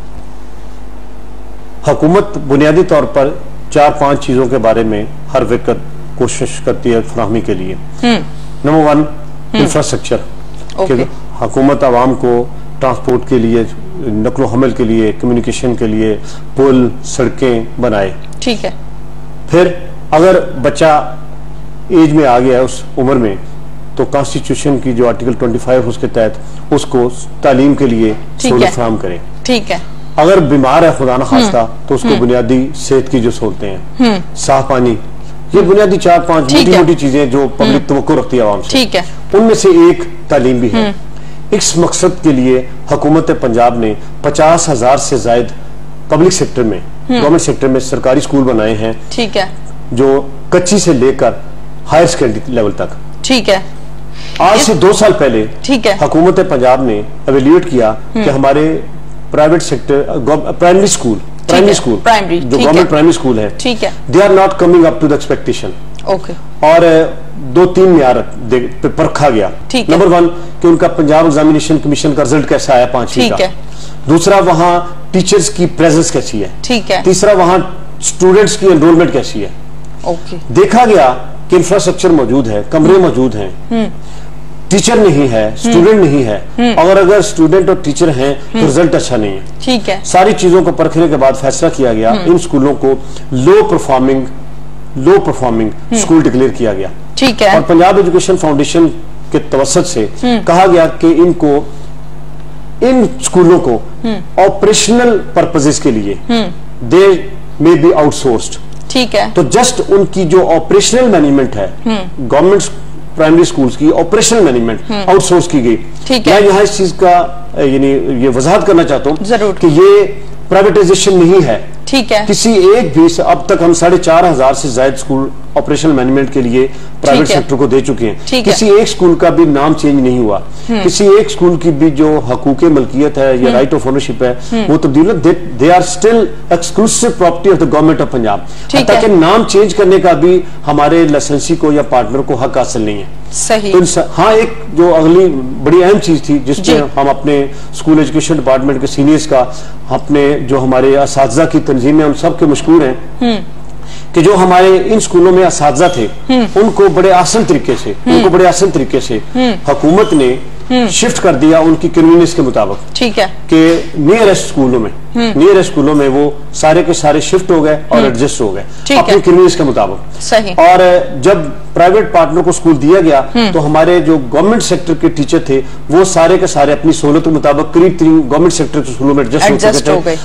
हुकूमत बुनियादी तौर पर चार पांच चीजों के बारे में हर वक्त कोशिश करती है फराहमी के लिए। नंबर वन, इंफ्रास्ट्रक्चर, कि हुकूमत आवाम को ट्रांसपोर्ट के लिए, नकलो हमल के लिए, कम्युनिकेशन के लिए पुल सड़कें बनाए, ठीक है। फिर अगर बच्चा एज में आ गया है उस उम्र में, तो कॉन्स्टिट्यूशन की जो आर्टिकल पच्चीस उसके तहत उसको तालीम के लिए सहूलत फराहम करें, ठीक है। अगर बीमार है खुदा न खास्ता तो उसको बुनियादी सेहत की जो सहूलतें हैं, साफ पानी, ये बुनियादी चार पांच मोटी मोटी चीजें जो पब्लिक तवक्को रखती है आवाम से, ठीक है, उनमें से एक तालीम भी है। इस मकसद के लिए हुकूमत पंजाब ने पचास हजार से ज्यादा पब्लिक सेक्टर में, गवर्नमेंट सेक्टर में सरकारी स्कूल बनाए हैं, ठीक है, जो कच्ची से लेकर हायर सेकेंडरी लेवल तक, ठीक है। आज से दो साल पहले, ठीक है, हुकूमत पंजाब ने एवेल्यूएट किया कि हमारे private sector primary school primary school primary जो गवर्नमेंट प्राइमरी स्कूल है, ठीक है, they are not coming up to the expectation. Okay. और दो तीन म्यार पे परखा गया। नंबर वन कि उनका पंजाब एग्जामिनेशन कमीशन का रिजल्ट कैसा आया पांचवी का, दूसरा वहां टीचर्स की प्रेजेंस कैसी है, ठीक है, तीसरा वहां स्टूडेंट्स की एनरोलमेंट कैसी है। ओके। देखा गया कि इंफ्रास्ट्रक्चर मौजूद है, कमरे मौजूद हैं, टीचर नहीं है, स्टूडेंट नहीं है, और अगर स्टूडेंट और टीचर हैं तो रिजल्ट अच्छा नहीं है, ठीक है। सारी चीजों को परखने के बाद फैसला किया गया, इन स्कूलों को low performing low performing school declare किया गया, ठीक है। और पंजाब एजुकेशन फाउंडेशन के तवसत से कहा गया कि इनको इन स्कूलों को ऑपरेशनल पर्पसेस के लिए दे मे बी आउटसोर्स्ड, ठीक है। तो जस्ट उनकी जो ऑपरेशनल मैनेजमेंट है, गवर्नमेंट प्राइमरी स्कूल्स की ऑपरेशनल मैनेजमेंट आउटसोर्स की गई, ठीक है। मैं यहाँ इस चीज का यानी ये वजाहत करना चाहता हूँ कि ये प्राइवेटाइजेशन नहीं है, ठीक है। किसी एक भी, अब तक हम साढ़े चार हजार से ज्यादा स्कूल ऑपरेशनल मैनेजमेंट के लिए प्राइवेट सेक्टर को दे चुके हैं, किसी एक स्कूल का भी नाम चेंज नहीं हुआ, किसी एक स्कूल की भी जो हकूक मलकियत है या राइट ऑफ ओनरशिप है वो तब्दील, they are still exclusive property of the government of Punjab. ताकि नाम चेंज करने का भी हमारे लाइसेंसी को या पार्टनर को हक हासिल नहीं है। सही। तो हाँ, एक जो अगली बड़ी अहम चीज थी जिसपे हम अपने स्कूल एजुकेशन डिपार्टमेंट के सीनियर्स का, अपने जो हमारे असातिज़ा की तंजीम है, उन सब के मशकूर हैं कि जो हमारे इन स्कूलों में असातिज़ा थे उनको बड़े आसान तरीके से उनको बड़े आसान तरीके से हुकूमत ने शिफ्ट कर दिया उनकी कन्वीनियंस के मुताबिक, ठीक है, कि नियरेस्ट स्कूलों में नियरेस्ट स्कूलों में वो सारे के सारे शिफ्ट हो गए और एडजस्ट हो गए अपनी कन्वीनियंस के मुताबिक। सही। और जब प्राइवेट पार्टनर को स्कूल दिया गया तो हमारे जो गवर्नमेंट सेक्टर के टीचर थे वो सारे के सारे अपनी सहूलत के मुताबिक करीब करीब गवर्नमेंट सेक्टर के स्कूलों में एडजस्ट हो गए,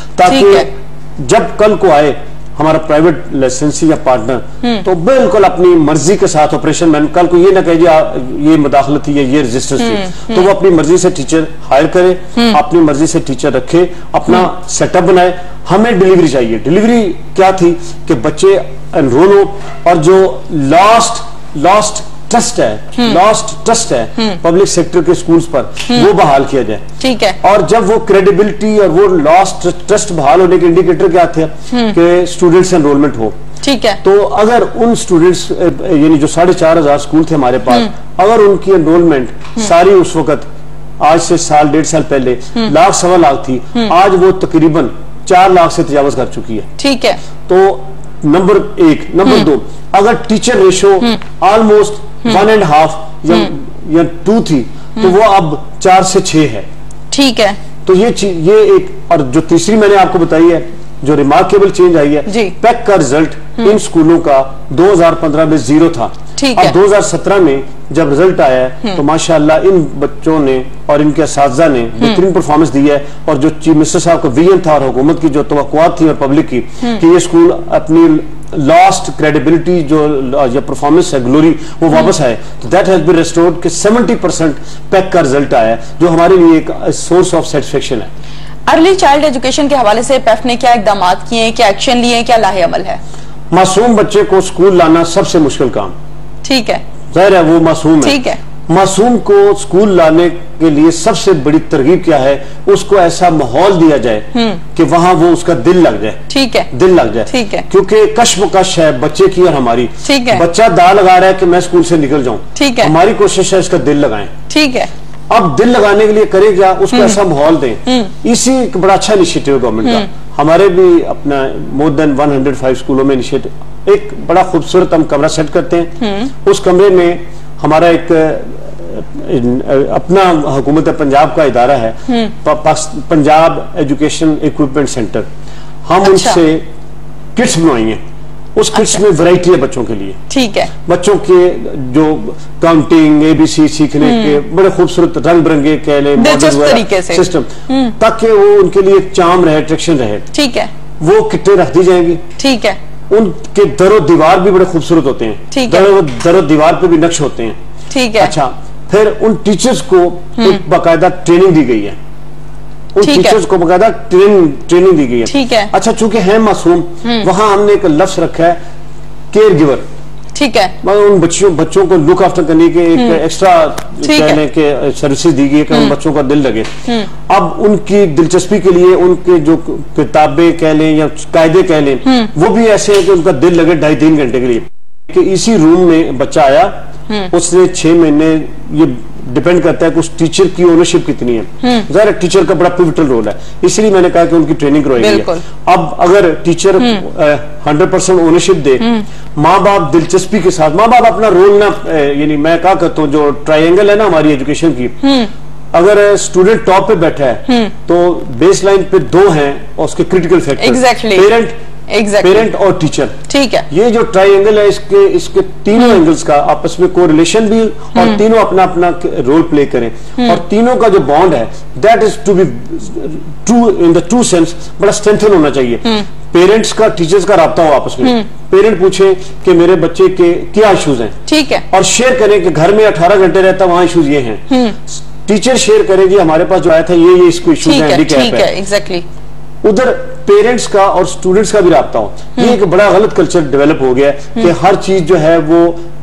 ताकि जब कल को आए हमारा प्राइवेट लाइसेंसी या पार्टनर तो बिल्कुल अपनी मर्जी के साथ ऑपरेशन मैन, कल को ये ना कहे ये मुदाखलत थी या ये रजिस्टर थी, तो वो अपनी मर्जी से टीचर हायर करे, अपनी मर्जी से टीचर रखे, अपना सेटअप बनाए। हमें डिलीवरी चाहिए। डिलीवरी क्या थी कि बच्चे एनरोल हो और जो लास्ट लास्ट ट्रस्ट है लास्ट ट्रस्ट है पब्लिक सेक्टर के स्कूल्स पर वो बहाल किया जाए, ठीक है। और जब वो क्रेडिबिलिटी और वो लास्ट ट्रस्ट बहाल होने के इंडिकेटर क्या थे कि स्टूडेंट्स एनरोलमेंट हो, ठीक है। तो अगर उन स्टूडेंट्स यानी जो साढ़े चार हजार स्कूल थे हमारे पास, अगर उनकी एनरोलमेंट सारी उस वक्त आज से साल डेढ़ साल पहले लाख सवा लाख थी, आज वो तकरीबन चार लाख से तजावज कर चुकी है, ठीक है। तो नंबर एक। नंबर दो, अगर teacher ratio almost one and half या, या टू थी तो वो अब चार से छह है, ठीक है। तो ये ये एक, और जो तीसरी मैंने आपको बताई है जो रिमार्केबल चेंज आई है, पैक का रिजल्ट इन स्कूलों का दो हजार पंद्रह में जीरो था, अब दो हजार सत्रह में जब रिजल्ट आया है तो माशाअल्लाह इन बच्चों ने और इनके असातिज़ा ने बेहतरीन परफॉर्मेंस दी है। और जो चीफ मिनिस्टर साहब का विजन था और हुकूमत की जो तवक्कुआत थी और पब्लिक की कि ये स्कूल अपनी लास्ट क्रेडिबिलिटी जो या परफॉर्मेंस है ग्लोरी वो वापस आए, तो दैट हैज बीन रिस्टोर्ड कि सेवेंटी परसेंट पैक का रिजल्ट आया है जो हमारे लिए एक सोर्स ऑफ सेटिस्फेक्शन है। अर्ली चाइल्ड एजुकेशन के हवाले से पेफ ने क्या इकदाम किए हैं, क्या एक्शन लिए हैं, क्या लाहे अमल है? मासूम बच्चे को स्कूल लाना सबसे मुश्किल काम, ठीक है, जाहिर है वो मासूम है, ठीक है। मासूम को स्कूल लाने के लिए सबसे बड़ी तरगीब क्या है, उसको ऐसा माहौल दिया जाए कि वहां वो उसका दिल लग जाए, ठीक है, दिल लग जाए, ठीक है। क्योंकि कश्मकश है बच्चे की और हमारी, ठीक है। बच्चा दाव लगा रहा है कि मैं स्कूल से निकल जाऊं, ठीक है, हमारी कोशिश है इसका दिल लगाएं, ठीक है। अब दिल लगाने के लिए करे क्या, उसको ऐसा माहौल दें। इसी एक बड़ा अच्छा इनिशिएटिव गवर्नमेंट का, हमारे भी अपना more than one hundred five स्कूलों में इनिशिएटिव, एक बड़ा खूबसूरत हम कमरा सेट करते हैं, उस कमरे में हमारा एक अपना हुकूमत पंजाब का इदारा है, पंजाब एजुकेशन इक्विपमेंट सेंटर, हम अच्छा। उनसे किट्स बनवाएंगे उस किट्स अच्छा। में वैरायटी है बच्चों के लिए। ठीक है। बच्चों के जो काउंटिंग एबीसी सीखने के बड़े खूबसूरत रंग बिरंगे कह लें तरीके से सिस्टम, ताकि वो उनके लिए चार्म रहे, अट्रैक्शन रहे। ठीक है। वो किट्टे रख दी जाएंगी। ठीक है। उनके दरो दीवार भी बड़े खूबसूरत होते हैं। ठीक है। दरो, दरो दीवार पे भी नक्श होते हैं। ठीक है। अच्छा, फिर उन टीचर्स को एक बाकायदा ट्रेनिंग दी गई है। उन टीचर्स को बाकायदा ट्रेनिंग ट्रेनिंग दी गई है। ठीक है। अच्छा, चूंकि है मासूम, वहां हमने एक लफ्ज रखा है केयर गिवर। ठीक है। मतलब उन बच्चों बच्चों को लुक आफ्टर करने के एक एक्स्ट्रा कहने के सर्विसेज दी गई है कि उन बच्चों का दिल लगे। अब उनकी दिलचस्पी के लिए उनके जो किताबें कह लें या कायदे कह लें, वो भी ऐसे हैं कि उनका दिल लगे ढाई तीन घंटे के लिए। कि इसी रूम में बच्चा आया, उसने छह महीने, ये डिपेंड करता है कि उस टीचर की ओनरशिप कितनी है। ज़ाहिर टीचर का बड़ा पिवटल रोल है, इसलिए मैंने कहा कि उनकी ट्रेनिंग करवाई है। अब अगर टीचर हंड्रेड परसेंट ओनरशिप दे, माँ बाप दिलचस्पी के साथ, माँ बाप अपना रोल ना, यानी मैं क्या कहता हूँ, जो ट्रायंगल है ना हमारी एजुकेशन की, अगर स्टूडेंट टॉप पे बैठा है तो बेस लाइन पे दो हैं और उसके critical factor parent Exactly. Parent और टीचर। ठीक है। ये जो ट्राइंगल है, इसके इसके तीनों एंगल्स का आपस में कोरिलेशन भी, और तीनों अपना अपना रोल प्ले करें, और तीनों का जो बॉन्ड है that is to be true in the true sense, बड़ा स्ट्रेंथन होना चाहिए। पेरेंट्स का टीचर्स का राब्ता हो आपस में। पेरेंट पूछे कि मेरे बच्चे के क्या इश्यूज हैं, ठीक है, और शेयर करें कि घर में अठारह घंटे रहता वहां इश्यूज ये हैं। टीचर शेयर करें जी हमारे पास जो आया था ये ये इसको इश्यूज हैं, ठीक है, एग्जैक्टली। उधर पेरेंट्स का और स्टूडेंट्स का भी राब्ता हो। ये एक बड़ा गलत कल्चर डेवलप हो गया है कि हर चीज जो है वो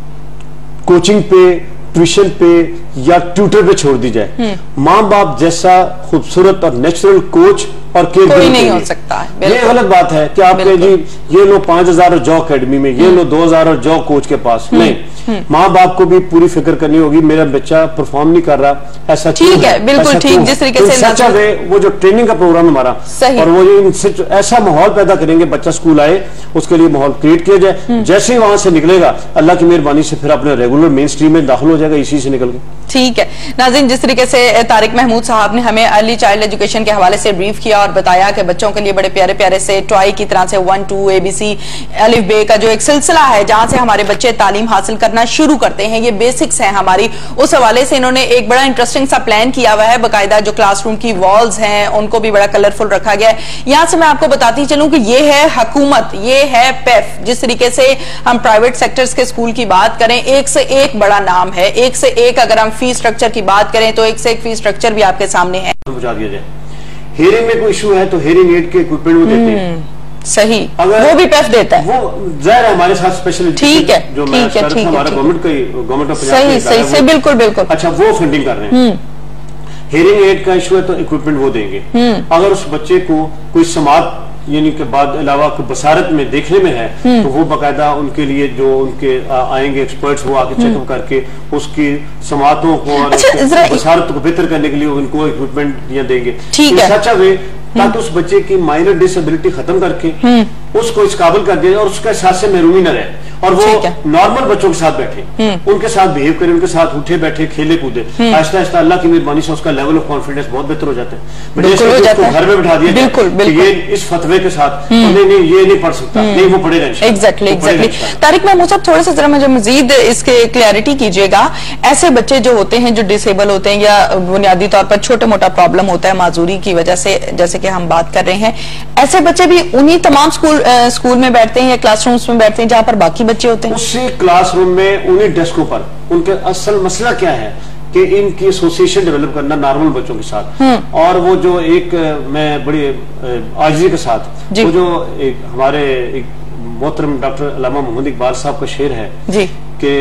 कोचिंग पे, ट्यूशन पे या ट्यूटर पे छोड़ दी जाए। माँ बाप जैसा खूबसूरत और नेचुरल कोच और केयर कोई नहीं हो सकता है। ये गलत बात है कि आप कहें जी ये लो पांच हजार जॉ अकेडमी में, ये लो दो हजार जॉ कोच के पास। नहीं, माँ बाप को भी पूरी फिक्र करनी होगी, मेरा बच्चा परफॉर्म नहीं कर रहा, ऐसा ठीक है, बिल्कुल ठीक, जिस तरीके से सच्चा वे वो जो ट्रेनिंग का प्रोग्राम हमारा, और वो जो ऐसा माहौल पैदा करेंगे, बच्चा स्कूल आए उसके लिए माहौल क्रिएट किया जाए। जैसे ही वहां से निकलेगा अल्लाह की मेहरबानी से फिर अपने रेगुलर मेन स्ट्रीम में दाखिल हो जाएगा इसी से निकल के। ठीक है नाज़रीन, जिस तरीके से तारिक महमूद साहब ने हमें अर्ली चाइल्ड एजुकेशन के हवाले से ब्रीफ किया और बताया कि बच्चों के लिए बड़े प्यारे प्यारे से टॉय की तरह से वन टू एबीसी अलिफ बे का जो एक सिलसिला है जहां से हमारे बच्चे तालीम हासिल करना शुरू करते हैं, ये बेसिक्स हैं हमारी, उस हवाले से इन्होंने एक बड़ा इंटरेस्टिंग सा प्लान किया हुआ है। बाकायदा जो क्लासरूम की वॉल्स हैं उनको भी बड़ा कलरफुल रखा गया है। यहां से मैं आपको बताती चलूं कि ये है हुकूमत, ये है पेफ। जिस तरीके से हम प्राइवेट सेक्टर्स के स्कूल की बात करें, एक से एक बड़ा नाम है, एक से एक, अगर हम फीस स्ट्रक्चर की बात करें तो एक से एक फीस स्ट्रक्चर भी आपके सामने है। बुझा दिया जाए, हेयरिंग में कोई इशू है तो हेयरिंग एड के इक्विपमेंट वो देते हैं, सही, अगर वो भी पेफ देता है, वो जाहिर है हमारे साथ स्पेशल, ठीक है, जो मैं कर रहा था हमारा गवर्नमेंट का गवर्नमेंट ऑफ पंजाब, सही सही से बिल्कुल बिल्कुल, अच्छा वो फंडिंग कर रहे हैं। हेयरिंग एड का इशू है तो इक्विपमेंट वो देंगे। अगर उस बच्चे को कोई समात यानी के बाद अलावा बसारत में देखने में है तो वो बाकायदा उनके लिए जो उनके आएंगे एक्सपर्ट्स, वो आके चेकअप करके उसकी समातों को और अच्छा, बसारत को बेहतर करने के लिए उनको इक्विपमेंट या देंगे, ठीक है, सच वे, ताकि उस बच्चे की माइनर डिसेबिलिटी खत्म करके उसको इस काबिल कर दिया और उसका एहसास से महरूमी न रहे, और वो नॉर्मल बच्चों के साथ बैठे, उनके साथ बिहेव करें, उनके साथ उठे बैठे खेले कूदे, आहिस्ता आहिस्ता अल्लाह की मेहरबानी से उसका लेवल ऑफ कॉन्फिडेंस बहुत बेहतर हो जाता है। उसको घर में बैठा दिया बिल्कुल, बिल्कुल। ये इस फतवे के साथ नहीं नहीं ये नहीं पढ़ सकता, नहीं वो पढ़ेगा एग्जैक्टली एग्जैक्टली। तारिक महमूद साहब थोड़ा सा जरा मुझे मजीद इसके क्लैरिटी कीजिएगा, ऐसे बच्चे जो होते हैं जो डिसेबल होते हैं या बुनियादी तौर पर छोटा मोटा प्रॉब्लम होता है माजूरी की वजह से, जैसे कि हम बात कर रहे हैं, ऐसे बच्चे भी उन्हीं तमाम स्कूल स्कूल में बैठते हैं या क्लासरूम्स में बैठते हैं जहां पर बाकी बच्चे होते हैं? उसी क्लासरूम में उन्हीं डेस्कों पर। उनके असल मसला क्या है कि इनकी एसोसिएशन डेवलप करना नॉर्मल बच्चों के साथ, और वो जो एक मैं बड़ी आजिज़ी के साथ वो जो एक हमारे एक मोहतरम डॉक्टर अल्लामा महमूद इकबाल साहब का शेर है जी कि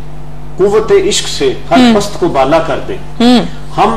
कुव्वत इश्क से हर पस्त को बाला कर दे, हम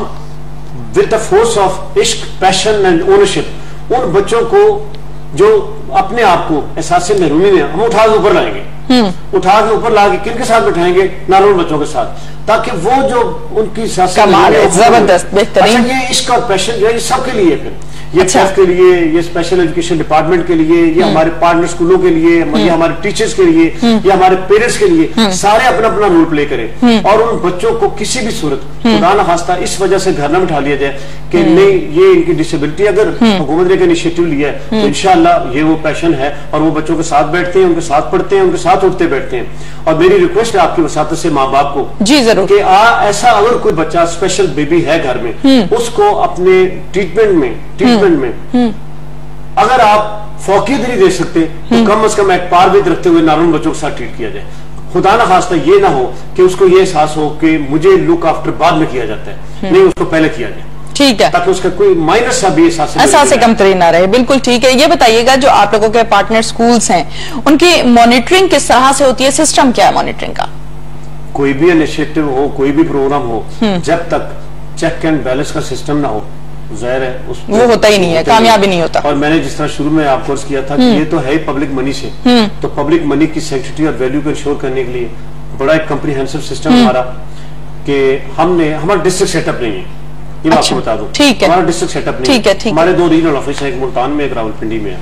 विद द फोर्स ऑफ इश्क, पैशन एंड ओनरशिप उन बच्चों को जो अपने आप को एहसास महरूमी में हम उठा के ऊपर लाएंगे, उठा के ऊपर ला के किन के साथ बैठाएंगे? नॉर्मल बच्चों के साथ, ताकि वो जो उनकी जबरदस्त बेहतरीन, अच्छा ये इश्क और पैशन जो है ये सबके लिए, फिर ये अच्छा। के लिए, ये स्पेशल एजुकेशन डिपार्टमेंट के लिए, ये हमारे पार्टनर स्कूलों के लिए, ये हमारे टीचर्स के लिए, ये हमारे पेरेंट्स के लिए, सारे अपना अपना रोल प्ले करें और उन बच्चों को किसी भी सूरत खुदा न खास्ता इस वजह से घर न बिठा लिया जाए कि नहीं ये इनकी डिसेबिलिटी, अगर हुकूमत ने इनिशिएटिव लिया है तो इंशाल्लाह ये वो पैशन है और वो बच्चों के साथ बैठते हैं, उनके साथ पढ़ते हैं, उनके साथ उठते बैठते हैं। और मेरी रिक्वेस्ट है आपकी वसातत से माँ बाप को जी जरूर कि आ, ऐसा अगर कोई बच्चा स्पेशल बेबी है घर में, उसको अपने ट्रीटमेंट में ट्रीटमेंट में अगर आप फौकियत नहीं दे सकते तो कम अज कम एक पारवेद रखते हुए नॉर्मल बच्चों के साथ ट्रीट किया जाए। खुदा ना खास्ता ये ना हो कि उसको ये एहसास हो कि मुझे लुक आफ्टर बाद में किया जाता है, नहीं उसको पहले किया जाए, ठीक है, ताकि उसका कोई माइनस सा भी एहसास एहसास से कमतरी ना रहे। बिल्कुल ठीक है। ये बताइएगा जो आप लोगों के पार्टनर स्कूल्स हैं उनकी मॉनिटरिंग किस तरह से होती है, सिस्टम क्या है मॉनिटरिंग का? कोई भी इनिशिएटिव हो, कोई भी प्रोग्राम हो, जब तक चेक एंड बैलेंस का सिस्टम ना हो जाहिर है उस वो होता ही नहीं है, कामयाबी नहीं होता। और मैंने जिस तरह शुरू में आपको अर्ज किया था कि ये तो है ही पब्लिक मनी से, तो पब्लिक मनी की सैंक्टिटी और वैल्यू को इंश्योर करने के लिए बड़ा एक कम्प्रीहेंसिव सिस्टम हमारा कि हमने हमारा डिस्ट्रिक्ट सेटअप नहीं है, ये मैं आपको बता दूं, ठीक है, हमारा डिस्ट्रिक्ट सेटअप नहीं है। हमारे दो रीजनल ऑफिस है, एक मुल्तान में, एक रावलपिंडी में है,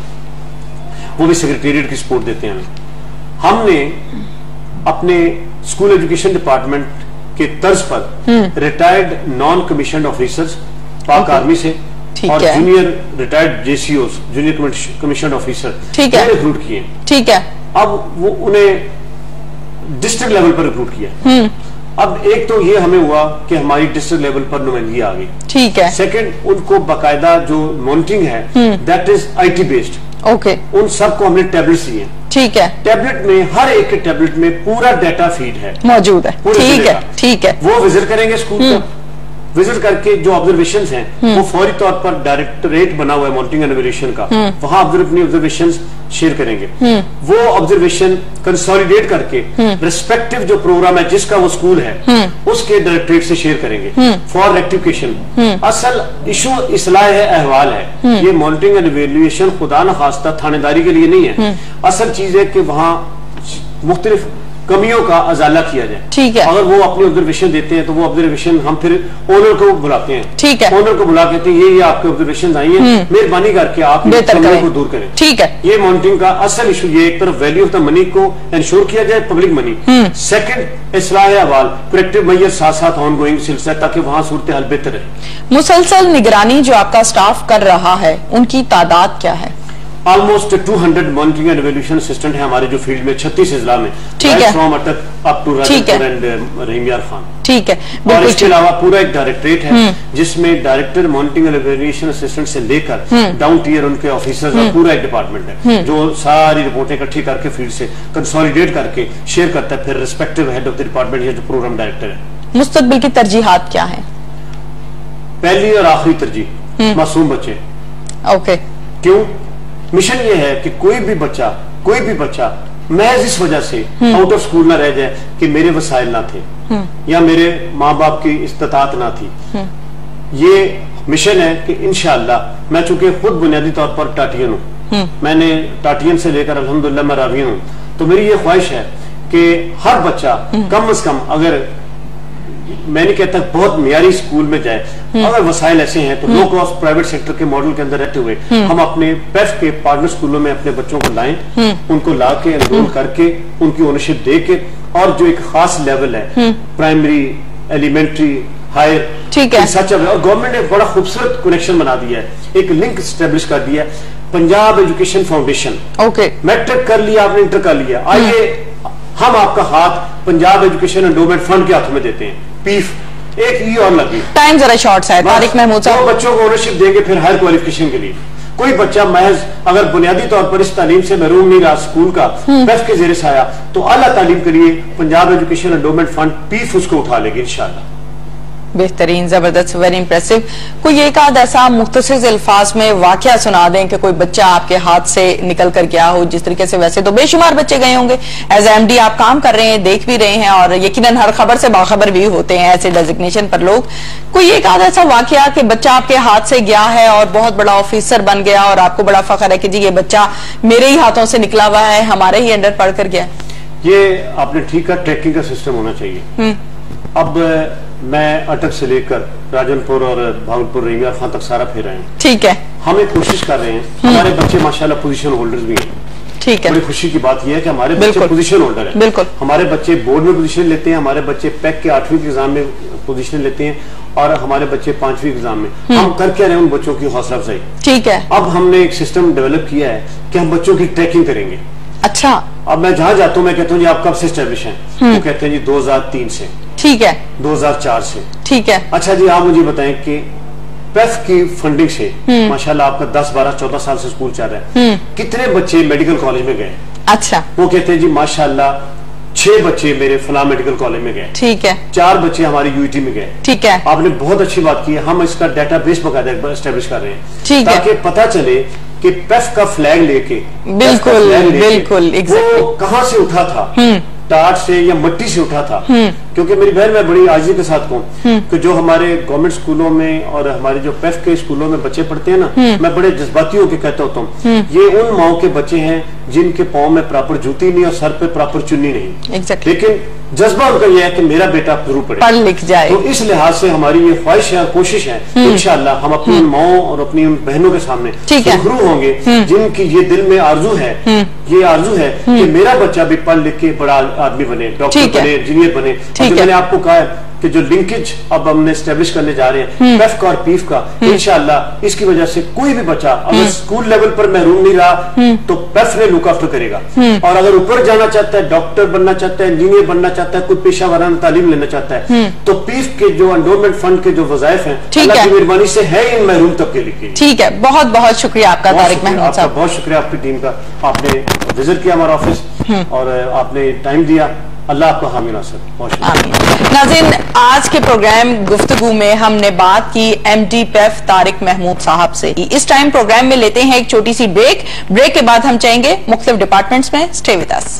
वो भी सेक्रेटेरिएट की सपोर्ट देते हैं हमें। हमने अपने स्कूल एजुकेशन डिपार्टमेंट के तर्ज पर retired non commission officers Pak army से और junior retired JCO junior commission officer recruit किए, ठीक है। अब वो उन्हें डिस्ट्रिक्ट लेवल पर रिक्रूट किया। अब एक तो ये हमें हुआ कि हमारी डिस्ट्रिक्ट लेवल पर नुमाइंदगी आ गई, ठीक है। सेकंड, उनको बाकायदा जो मॉनिटरिंग है that is IT based, okay. उन सबको हमने टैबलेट्स दिए, ठीक है। टैबलेट में हर एक के टैबलेट में पूरा डाटा फीड है, मौजूद है, ठीक है, ठीक है। वो विजिट करेंगे स्कूल का, विजिट करके जो ऑब्जर्वेशंस हैं वो फौरी तौर पर डायरेक्टरेट बना हुआ है मॉनिटरिंग एंड एवल्यूएशन का, वहां अपनी ऑब्जर्वेशंस शेयर करेंगे। वो ऑब्जर्वेशन कंसोलिडेट करके रिस्पेक्टिव जो प्रोग्राम है जिसका वो स्कूल है उसके डायरेक्टरेट से शेयर करेंगे फॉर रेक्टिफिकेशन। असल इशू इस्लाह है, अहवाल है, ये मॉनिटरिंग एंड एवल्यूएशन खुदा न खास्ता थानेदारी के लिए नहीं है। असल चीज है कि वहां मुख्तलिफ कमियों का अजाला किया जाए, ठीक है। अगर वो अपनी ऑब्जर्वेशन देते हैं तो वो ऑब्जर्वेशन हम फिर ओनर को बुलाते हैं, ठीक है। ओनर को बुला कहते हैं ये ये आपके ऑब्जर्वेशन आई हैं, मेहरबानी करके आप कमियों को दूर करें, ठीक है। ये मॉनिटरिंग का असल इशू ये, एक तरफ वैल्यू ऑफ द मनी को इंश्योर किया जाए, पब्लिक मनी, सेकंड इस्लाह अहवाल करेक्टिव मेजर साथ साथ ऑन गोइंग सिलसिला, ताकि वहां सूरत हाल बेहतर रहे। मुसलसल निगरानी जो आपका स्टाफ कर रहा है उनकी तादाद क्या है? Almost two hundred monitoring and evaluation assistant है हमारे जो फील्ड में छत्तीस जिला में, ठीक है, from Attock up to Rajasthan and Rahim Yar Khan, ठीक है। और इसके अलावा पूरा एक डायरेक्टरेट है जिसमें director monitoring and evaluation assistant से लेकर डाउन टीयर उनके ऑफिसर्स और पूरा एक डिपार्टमेंट है जो सारी रिपोर्टें इकट्ठी करके फील्ड से कंसोलिडेट करके शेयर करता है फिर respective head of the department या जो प्रोग्राम डायरेक्टर है। मुस्तकबिल की तरजीहात क्या है? पहली और आखिरी तरजीह मासूम बच्चे, ओके। क्यों? मिशन ये है कि कोई भी बच्चा कोई भी बच्चा महज इस वजह से आउट ऑफ स्कूल ना रह जाए कि मेरे वसाइल ना थे या मेरे माँ बाप की इस्तात ना थी। ये मिशन है कि इंशाअल्लाह, मैं चूंकि खुद बुनियादी तौर पर टाटियन हूँ, मैंने टाटियन से लेकर अल्हम्दुलिल्लाह मैं रावियन हूँ, तो मेरी ये ख्वाहिश है कि हर बच्चा कम अज कम, अगर मैं नहीं कहता बहुत मियारी स्कूल में जाए, अगर वसाइल ऐसे हैं तो लो कॉस्ट प्राइवेट सेक्टर के मॉडल के अंदर रहते हुए हम अपने पेफ के पार्टनर स्कूलों में अपने बच्चों को लाएं, उनको ला के एनरोल करके उनकी ओनरशिप दे के, और जो एक खास लेवल है प्राइमरी, एलिमेंट्री, हायर, ठीक है, सच है। और गवर्नमेंट ने बड़ा खूबसूरत कनेक्शन बना दिया है, एक लिंक स्टैब्लिश कर दिया है, Punjab education foundation, okay. Matric कर लिया आपने, इंटर कर लिया, आइए हम आपका हाथ पंजाब एजुकेशन एंडोमेंट फंड के हाथों में देते हैं, पीफ। एक ई और लगी, टाइम जरा शॉर्ट है, तारिक महमूद साहब, बच्चों को ओनरशिप देंगे फिर हायर क्वालिफिकेशन के लिए। कोई बच्चा महज अगर बुनियादी तौर पर इस तालीम से महरूम नहीं रहा स्कूल का, पेफ के जेर से आया, तो आला तालीम के लिए Punjab education endowment fund PEEF उसको उठा लेगी इंशाअल्लाह। बेहतरीन, जबरदस्त, वेरी इंप्रेसिव। कोई एक आध ऐसा मुख्तसर अल्फाज में वाकया सुना दें कि कोई बच्चा आपके हाथ से निकल कर गया हो, जिस तरीके से वैसे तो बेशुमार बच्चे गए होंगे, एज एमडी आप काम कर रहे हैं, देख भी रहे हैं और यकीनन हर खबर से बाखबर भी होते हैं ऐसे डेजिग्नेशन पर लोग। कोई एक आध ऐसा वाकया कि बच्चा आपके हाथ से गया है और बहुत बड़ा ऑफिसर बन गया और आपको बड़ा फख्र है कि जी ये बच्चा मेरे ही हाथों से निकला हुआ है, हमारे ही अंडर पढ़ कर गया? ये आपने ठीक है, ट्रैकिंग का सिस्टम होना चाहिए। अब मैं अटक से लेकर राजनपुर और भावलपुर रेंगे खान तक सारा फिर रहे हैं। ठीक है, हम एक कोशिश कर रहे हैं, हमारे बच्चे माशाल्लाह पोजीशन होल्डर्स भी हैं। ठीक है, बड़ी खुशी की बात यह है कि हमारे बच्चे पोजीशन होल्डर हैं। बिल्कुल, हमारे बच्चे बोर्ड में पोजीशन लेते हैं, हमारे बच्चे पैक के आठवीं के एग्जाम में पोजीशन लेते हैं और हमारे बच्चे पांचवी एग्जाम में। हम कर क्या रहे हैं उन बच्चों की हौसला अफजाई। ठीक है, अब हमने एक सिस्टम डेवलप किया है कि हम बच्चों की ट्रैकिंग करेंगे। अच्छा, अब मैं जहां जाता हूं मैं कहता हूं जी आप कब से एस्टेब्लिश हैं? वो कहते हैं जी दो हज़ार तीन से। ठीक है, दो हज़ार चार से। ठीक है, अच्छा जी आप मुझे बताएं कि पेफ की फंडिंग से माशाल्लाह आपका दस बारह चौदह साल से स्कूल चल रहा है, कितने बच्चे मेडिकल कॉलेज में गए? अच्छा, वो कहते हैं जी माशाल्लाह छह बच्चे मेरे फला मेडिकल कॉलेज में गए। ठीक है, चार बच्चे हमारी यूईटी में गए। ठीक है, आपने बहुत अच्छी बात की है, हम इसका डेटाबेस बकायदा एस्टेब्लिश कर रहे हैं ताकि पता चले कि पेफ का फ्लैग लेके बिल्कुल बिल्कुल वो कहां से उठा था, टाट से या मिट्टी से उठा था। क्योंकि मेरी बहन मैं बड़ी आजी के साथ कहूं कि जो हमारे गवर्नमेंट स्कूलों में और हमारे जो पेफ के स्कूलों में बच्चे पढ़ते हैं ना, मैं बड़े जज्बाती होकर कहता होता हूँ ये उन माओ के बच्चे हैं जिनके पाँव में प्रॉपर जूती नहीं और सर पे प्रॉपर चुन्नी नहीं। exactly. लेकिन जज्बा उनका यह है कि मेरा बेटा जरूर पढ़े, पढ़ लिख जाए। तो इस लिहाज से हमारी ये ख्वाहिश है, कोशिश है, इंशाअल्लाह हम अपनी माओ और अपनी उन बहनों के सामने सुरखरू होंगे जिनकी ये दिल में आरजू है, ये आरजू है कि मेरा बच्चा भी पढ़ लिख के बड़ा आदमी बने, डॉक्टर बने, इंजीनियर बने। मैंने आपको कहा है कि जो लिंकेज अब हमने एस्टेब्लिश करने जा रहे हैं पेफ का और पीफ का, इंशाअल्लाह इसकी वजह से कोई भी बच्चा अगर स्कूल लेवल पर महरूम नहीं रहा तो पेफ ने लुक आफ्टर करेगा, और अगर ऊपर जाना चाहता है, डॉक्टर बनना चाहता है, इंजीनियर बनना चाहता है, कोई पेशा वाराना तालीम लेना चाहता है, तो पीफ के जो एंडोमेंट फंड के जो वज़ाइफ हैं अल्लाह की मेहरबानी से है इन महरूम तबके के। ठीक है, बहुत बहुत शुक्रिया आपका तारिक महमूद साहब, बहुत शुक्रिया आपकी टीम का, आपने विजिट किया हमारा ऑफिस और आपने टाइम दिया। अल्लाह आपको हामी नासिर। नाज़रीन, आज के प्रोग्राम गुफ्तगू में हमने बात की एमडी पेफ तारिक महमूद साहब से। इस टाइम प्रोग्राम में लेते हैं एक छोटी सी ब्रेक। ब्रेक के बाद हम चाहेंगे मुख्तलिफ डिपार्टमेंट्स में। Stay with us.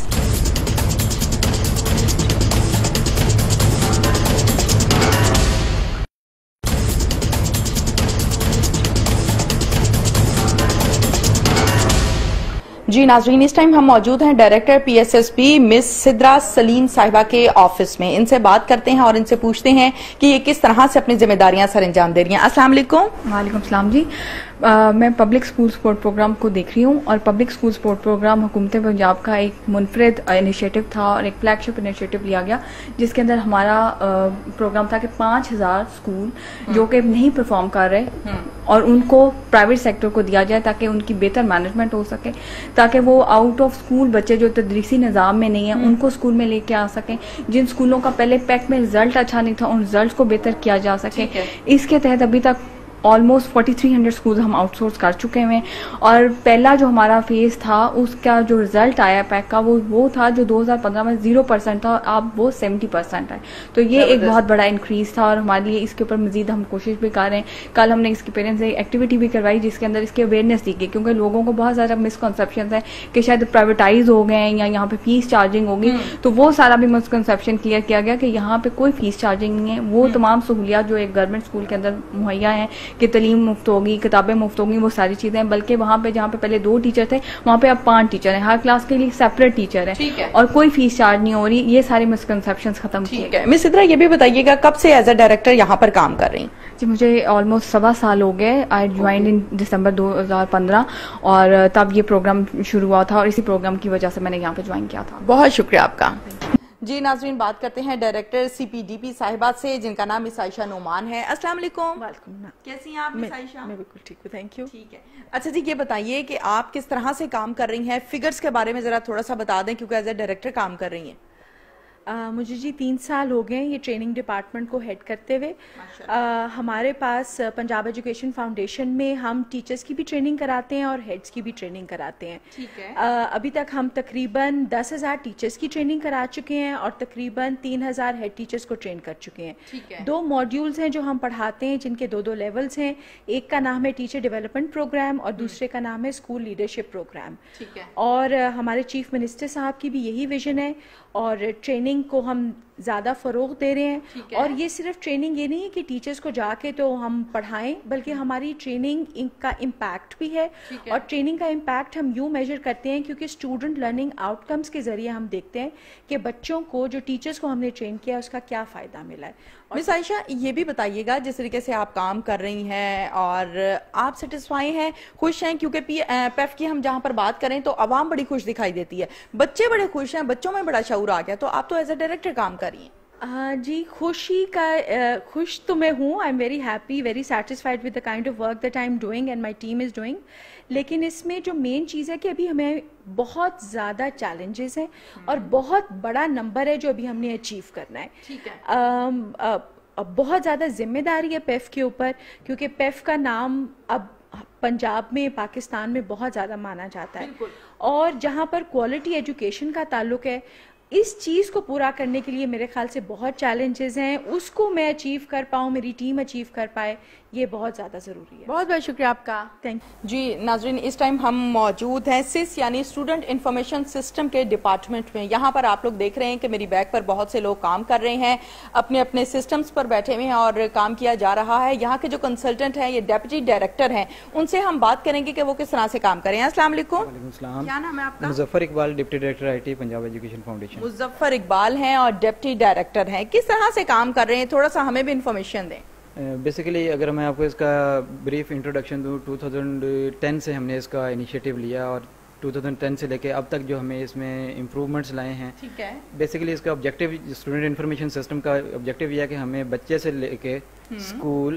जी नाज़रीन, इस टाइम हम मौजूद हैं director PSSB miss Sidra Salim साहिबा के ऑफिस में। इनसे बात करते हैं और इनसे पूछते हैं कि ये किस तरह से अपनी जिम्मेदारियां सर अंजाम दे रही हैं। अस्सलाम वालेकुम। वालेकुम सलाम जी। आ, मैं पब्लिक स्कूल सपोर्ट प्रोग्राम को देख रही हूँ और पब्लिक स्कूल सपोर्ट प्रोग्राम हुकूमत पंजाब का एक मुनफरिद इनिशिएटिव था और एक फ्लैगशिप इनिशिएटिव लिया गया जिसके अंदर हमारा आ, प्रोग्राम था कि पाँच हजार स्कूल जो कि नहीं परफॉर्म कर रहे और उनको प्राइवेट सेक्टर को दिया जाए ताकि उनकी बेहतर मैनेजमेंट हो सके, ताकि वो आउट ऑफ स्कूल बच्चे जो तदरीसी निज़ाम में नहीं है उनको स्कूल में लेके आ सकें। जिन स्कूलों का पहले पैक में रिजल्ट अच्छा नहीं था उन रिजल्ट को बेहतर किया जा सके। इसके तहत अभी तक almost forty three hundred school हम आउटसोर्स कर चुके हैं और पहला जो हमारा फेज था उसका जो रिजल्ट आया पैक का वो वो था जो दो हज़ार पंद्रह में जीरो परसेंट था और अब वो सेवेंटी परसेंट है। तो ये एक बहुत बड़ा इंक्रीज था और हमारे लिए इसके ऊपर मजीद हम कोशिश भी कर रहे हैं। कल हमने इसके पेरेंट्स से एक्टिविटी भी करवाई जिसके अंदर इसकी अवेयरनेस दी गई, क्योंकि लोगों को बहुत ज़्यादा मिसकनसेप्शन है कि शायद प्राइवेटाइज हो गए हैं या यहाँ पे फीस चार्जिंग होगी, तो वो सारा भी मिसकनसेप्शन क्लियर किया गया कि यहाँ पे कोई फीस चार्जिंग नहीं है। वो तमाम सहूलियात जो एक गवर्नमेंट स्कूल के अंदर मुहैया है कि तलीम मुफ्त होगी, किताबें मुफ्त होंगी, वो सारी चीजें, बल्कि वहाँ पे जहाँ पे पहले दो टीचर थे वहाँ पे अब पांच टीचर हैं, हर क्लास के लिए सेपरेट टीचर है और कोई फीस चार्ज नहीं हो रही। ये सारे मिसकंसेप्शंस खत्म किए गए। मिस सिद्रा, ये भी बताइएगा कब से एज अ डायरेक्टर यहाँ पर काम कर रही हैं? जी मुझे ऑलमोस्ट सवा साल हो गए। आई ज्वाइन इन दिसंबर दो हज़ार पंद्रह और तब ये प्रोग्राम शुरू हुआ था और इसी प्रोग्राम की वजह से मैंने यहाँ पे ज्वाइन किया था। बहुत शुक्रिया आपका। जी नाज़रीन, बात करते हैं डायरेक्टर सीपीडीपी साहिबा से जिनका नाम मिस आयशा नोमान है। अस्सलाम वालेकुम। कैसी हैं आप मिस आयशा? मैं बिल्कुल ठीक हूँ, थैंक यू। ठीक है। अच्छा जी, ये बताइए कि आप किस तरह से काम कर रही हैं, फिगर्स के बारे में जरा थोड़ा सा बता दें क्योंकि एज ए डायरेक्टर काम कर रही हैं। Uh, मुझे जी तीन साल हो गए ये ट्रेनिंग डिपार्टमेंट को हेड करते हुए। uh, हमारे पास पंजाब एजुकेशन फाउंडेशन में हम टीचर्स की भी ट्रेनिंग कराते हैं और हेड्स की भी ट्रेनिंग कराते हैं। ठीक है। uh, अभी तक हम तकरीबन दस हज़ार टीचर्स की ट्रेनिंग करा चुके हैं और तकरीबन तीन हज़ार हेड टीचर्स को ट्रेन कर चुके हैं। ठीक है। दो मॉड्यूल्स हैं जो हम पढ़ाते हैं जिनके दो दो लेवल्स हैं। एक का नाम है टीचर डेवलपमेंट प्रोग्राम और दूसरे का नाम है स्कूल लीडरशिप प्रोग्राम। ठीक है। और uh, हमारे चीफ मिनिस्टर साहब की भी यही विजन है और ट्रेनिंग को हम ज़्यादा फ़रोग़ दे रहे हैं। और ये सिर्फ ट्रेनिंग ये नहीं है कि टीचर्स को जाके तो हम पढ़ाएं, बल्कि हमारी ट्रेनिंग का इम्पैक्ट भी है। और ट्रेनिंग का इम्पैक्ट हम यूँ मेजर करते हैं क्योंकि स्टूडेंट लर्निंग आउटकम्स के ज़रिए हम देखते हैं कि बच्चों को, जो टीचर्स को हमने ट्रेन किया, उसका क्या फ़ायदा मिला है। मिस आयशा, ये भी बताइएगा जिस तरीके से आप काम कर रही हैं और आप सेटिस्फाई हैं, खुश हैं, क्योंकि पेफ की हम जहां पर बात करें तो आवाम बड़ी खुश दिखाई देती है, बच्चे बड़े खुश हैं, बच्चों में बड़ा शऊर आ गया, तो आप तो एज ए डायरेक्टर काम कर रही हैं। हाँ जी, खुशी का uh, खुश तो मैं हूँ। I am very happy, very satisfied with the kind of work that I am doing and my team is doing. लेकिन इसमें जो मेन चीज़ है कि अभी हमें बहुत ज़्यादा चैलेंजेस हैं और बहुत बड़ा नंबर है जो अभी हमने अचीव करना है। ठीक है। um, uh, अब बहुत ज़्यादा जिम्मेदारी है पेफ के ऊपर, क्योंकि पेफ का नाम अब पंजाब में, पाकिस्तान में बहुत ज़्यादा माना जाता है। और जहाँ पर क्वालिटी एजुकेशन का ताल्लुक है, इस चीज़ को पूरा करने के लिए मेरे ख्याल से बहुत चैलेंजेस हैं। उसको मैं अचीव कर पाऊँ, मेरी टीम अचीव कर पाए, ये बहुत ज़्यादा ज़रूरी है। बहुत बहुत शुक्रिया आपका। Thank you ji. नाजरीन, इस टाइम हम मौजूद हैं सिस यानी स्टूडेंट इंफॉर्मेशन सिस्टम के डिपार्टमेंट में। यहाँ पर आप लोग देख रहे हैं कि मेरी बैक पर बहुत से लोग काम कर रहे हैं, अपने अपने सिस्टम्स पर बैठे हुए हैं और काम किया जा रहा है। यहाँ के जो कंसल्टेंट हैं, ये डेप्यूटी डायरेक्टर हैं, उनसे हम बात करेंगे कि वो किस तरह से काम करें। अस्सलाम वालेकुम। क्या नाम है आपका? Muzaffar Iqbal, deputy director IT, Punjab education foundation. Muzaffar Iqbal हैं और डिप्टी डायरेक्टर हैं, किस तरह से काम कर रहे हैं, थोड़ा सा हमें भी इंफॉर्मेशन दें। बेसिकली uh, अगर मैं आपको इसका ब्रीफ इंट्रोडक्शन दूँ, टू थाउजेंड टेन से हमने इसका इनिशिएटिव लिया और टू थाउजेंड टेन से लेके अब तक जो हमें इसमें इम्प्रूवमेंट्स लाए हैं। ठीक है। बेसिकली इसका ऑब्जेक्टिव, स्टूडेंट इन्फॉर्मेशन सिस्टम का ऑब्जेक्टिव यह है कि हमें बच्चे से लेके स्कूल,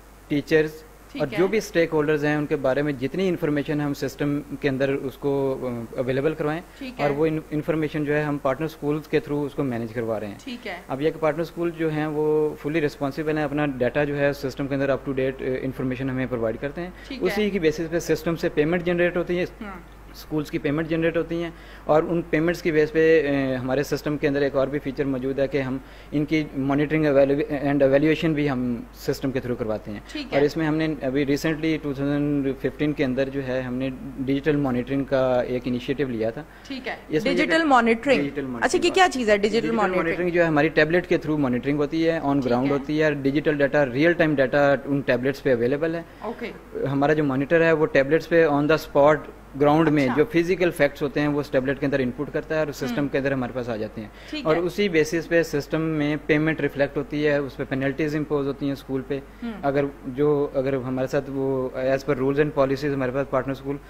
टीचर्स और जो भी स्टेक होल्डर्स हैं उनके बारे में जितनी इन्फॉर्मेशन हम सिस्टम के अंदर उसको अवेलेबल करवाएं, और वो इन्फॉर्मेशन जो है हम पार्टनर स्कूल्स के थ्रू उसको मैनेज करवा रहे हैं। ठीक है। अब ये कि पार्टनर स्कूल जो हैं वो फुली रिस्पॉन्सिबल हैं, अपना डाटा जो है सिस्टम के अंदर अप टू डेट इन्फॉर्मेशन हमें प्रोवाइड करते हैं। उसी की बेसिस पे सिस्टम से पेमेंट जनरेट होती है, स्कूल्स की पेमेंट जनरेट होती हैं, और उन पेमेंट्स की बेस पे ए, हमारे सिस्टम के अंदर एक और भी फीचर मौजूद है कि हम इनकी मॉनिटरिंग एंड एवेल्यूएशन भी हम सिस्टम के थ्रू करवाते हैं। और इसमें हमने अभी रिसेंटली टू थाउजेंड फिफ्टीन के अंदर जो है हमने डिजिटल मॉनिटरिंग का एक इनिशिएटिव लिया था। ठीक है। डिजिटल मॉनिटरिंग, अच्छा कि क्या चीज़ है डिजिटल मॉनिटरिंग? जो है हमारी टैबलेट के थ्रू मॉनिटरिंग होती है, ऑन ग्राउंड होती है, digital data, real time data उन टैबलेट्स पे अवेलेबल है। ओके। हमारा जो मॉनिटर है वो टैबलेट्स पे ऑन द स्पॉट ग्राउंड में जो फिजिकल फैक्ट्स होते हैं वो उस टैबलेट के अंदर इनपुट करता है और सिस्टम के अंदर हमारे पास आ जाते हैं, और उसी बेसिस पे सिस्टम में पेमेंट रिफ्लेक्ट होती है, उस पर पेनल्टीज इम्पोज होती हैं स्कूल पे। अगर जो अगर हमारे साथ वो as per rules and policies हमारे पास पार्टनर स्कूल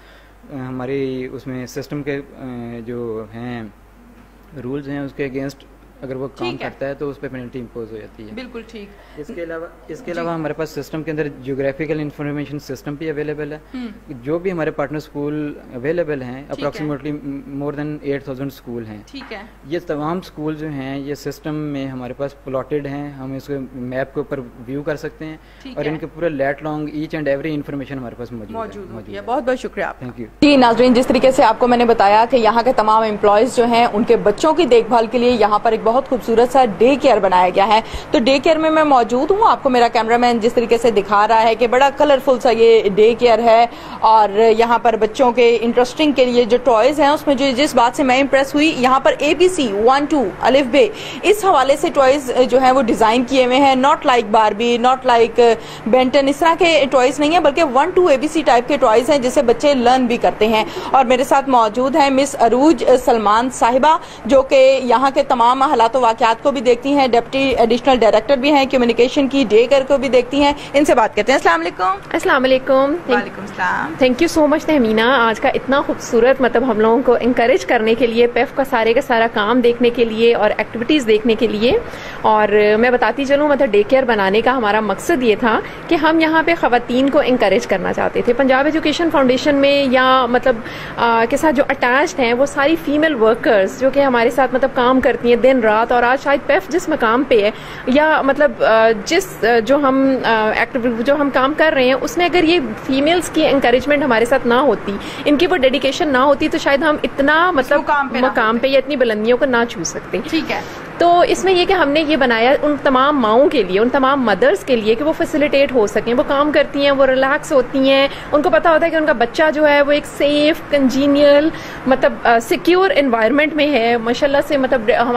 हमारी उसमें सिस्टम के जो हैं रूल्स हैं उसके अगेंस्ट अगर वो काम करता है तो उस पर पेनल्टी इम्पोज हो जाती है। बिल्कुल ठीक। इसके अलावा इसके अलावा हमारे पास सिस्टम के अंदर जियोग्राफिकल इंफॉर्मेशन सिस्टम भी अवेलेबल है। जो भी हमारे पार्टनर स्कूल अवेलेबल हैं, approximately more than eight thousand school हैं। ठीक है। ये तमाम स्कूल जो हैं ये सिस्टम में हमारे पास प्लॉटेड हैं, हम इसको मैप के ऊपर व्यू कर सकते हैं और इनके पूरे lat long each and every information हमारे पास मौजूद है। बहुत बहुत शुक्रिया, थैंक यू जी। नाजरीन, जिस तरीके से आपको मैंने बताया कि यहाँ के तमाम एम्प्लॉयज जो हैं उनके बच्चों की देखभाल के लिए यहाँ पर एक बहुत खूबसूरत सा डे केयर बनाया गया है। तो डे केयर में मैं मौजूद हूँ, आपको मेरा कैमरामैन जिस तरीके से दिखा रहा है कि बड़ा कलरफुल सा ये डे केयर है, और यहाँ पर बच्चों के इंटरेस्टिंग के लिए जो टॉयज हैं उसमें जो जिस बात से मैं इंप्रेस हुई, यहाँ पर एबीसी वन टू अलिफ बे इस हवाले से टॉयज जो है वो डिजाइन किए हुए हैं। Not like Barbie, not like Benton, इस तरह के टॉयज नहीं है, बल्कि वन टू एबीसी टाइप के टॉयज हैं जिसे बच्चे लर्न भी करते हैं। और मेरे साथ मौजूद है मिस अरूज सलमान साहिबा, जो कि यहाँ के तमाम हालात वाक़यात को भी देखती हैं, डिप्टी एडिशनल डायरेक्टर भी हैं कम्युनिकेशन की, डे केयर को भी देखती हैं। इनसे बात करते हैं। अस्सलाम वालेकुम। अस्सलाम वालेकुम। वालेकुम सलाम। Thank you so much Tahmina, आज का इतना खूबसूरत मतलब हम लोगों को इंकरेज करने के लिए, पेफ का सारे का सारा काम देखने के लिए और एक्टिविटीज देखने के लिए। और मैं बताती चलूँ, मतलब डे केयर बनाने का हमारा मकसद ये था कि हम यहाँ पे खवातीन को इंकरेज करना चाहते थे। पंजाब एजुकेशन फाउंडेशन में या मतलब आ, के साथ जो अटैच्ड हैं वो सारी फीमेल वर्कर्स जो कि हमारे साथ मतलब काम करती हैं दिन रात, और आज शायद पेफ जिस मकाम पे है या मतलब जिस जो हम एक्टिव जो हम काम कर रहे हैं उसमें अगर ये फीमेल्स की एनकरेजमेंट हमारे साथ ना होती, इनकी वो डेडिकेशन ना होती, तो शायद हम इतना मतलब मकाम पे या इतनी बुलंदियों को ना छू सकते। ठीक है। तो इसमें ये कि हमने ये बनाया उन तमाम माओं के लिए, उन तमाम मदर्स के लिए कि वो फैसिलिटेट हो सकें, वो काम करती हैं, वो रिलैक्स होती हैं, उनको पता होता है कि उनका बच्चा जो है वो एक सेफ कंजीनियल मतलब सिक्योर एनवायरनमेंट में है। माशाल्लाह से मतलब हमारे केयर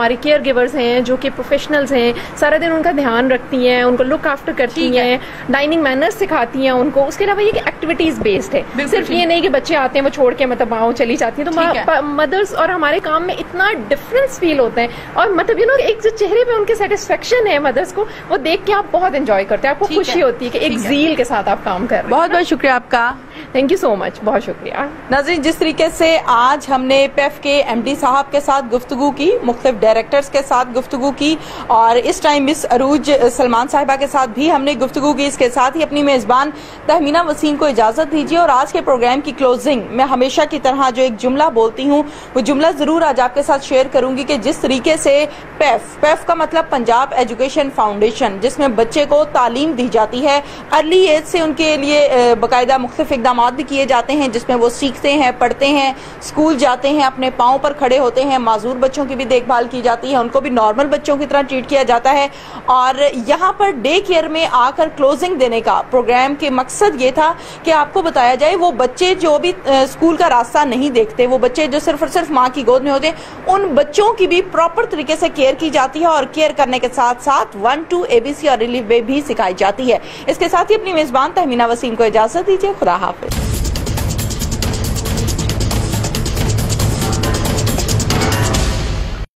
गिवर्स हैं जो कि प्रोफेशनल्स हैं, सारा दिन उनका ध्यान रखती हैं, उनको लुक आफ्टर करती हैं, डाइनिंग मैनर्स सिखाती हैं उनको। उसके अलावा ये कि एक्टिविटीज बेस्ड है, सिर्फ ये नहीं कि बच्चे आते हैं वो छोड़ के मतलब वहाँ चली जाती हैं। तो मदर्स और हमारे काम में इतना डिफरेंस फील होता है, और मतलब यू नो एक जो चेहरे पे उनके सेटिस्फेक्शन है मदर्स को, वो देख के आप बहुत एंजॉय करते हैं, आपको खुशी होती है कि एक ज़ील के साथ आप काम कर रहे हैं। बहुत बहुत शुक्रिया आपका, थैंक यू सो मच, बहुत शुक्रिया। नाज़रीन, जिस तरीके से आज हमने पेफ के एमडी साहब के साथ गुफ्तगू की, मुख्तलिफ डायरेक्टर्स के साथ गुफ्तगू की, और इस टाइम मिस अरूज सलमान साहिबा के साथ भी हमने गुफ्तगू की, इसके साथ ही अपनी मेजबान तहमीना वसीम को इजाजत दीजिए। और आज के प्रोग्राम की क्लोजिंग मैं हमेशा की तरह जो एक जुमला बोलती हूँ वो जुमला जरूर आज आपके साथ शेयर करूंगी कि जिस तरीके से पेफ पेफ का मतलब पंजाब एजुकेशन फाउंडेशन, जिसमें बच्चे को तालीम दी जाती है, अर्ली एज से उनके लिए बाकायदा मुख्तलिफ इकदाम भी किए जाते हैं जिसमें वो सीखते हैं, पढ़ते हैं, स्कूल जाते हैं, अपने पाँव पर खड़े होते हैं, माजूर बच्चों की भी देखभाल की जाती है, उनको भी नॉर्मल बच्चों की तरह ट्रीट किया जाता है। और यहाँ पर डे केयर में आकर क्लोजिंग देने का प्रोग्राम के मकसद ये था कि आपको बताया जाए वो बच्चे जो भी स्कूल का रास्ता नहीं देखते, वो बच्चे जो सिर्फ और सिर्फ माँ की गोद में होते हैं, उन बच्चों की भी प्रॉपर तरीके से केयर की जाती है, और केयर करने के साथ साथ वन टू एबीसी और रिलीफ वे भी सिखाई जाती है। इसके साथ ही अपनी मेजबान तहमीना वसीम को इजाजत दीजिए। खुदा हाफिज।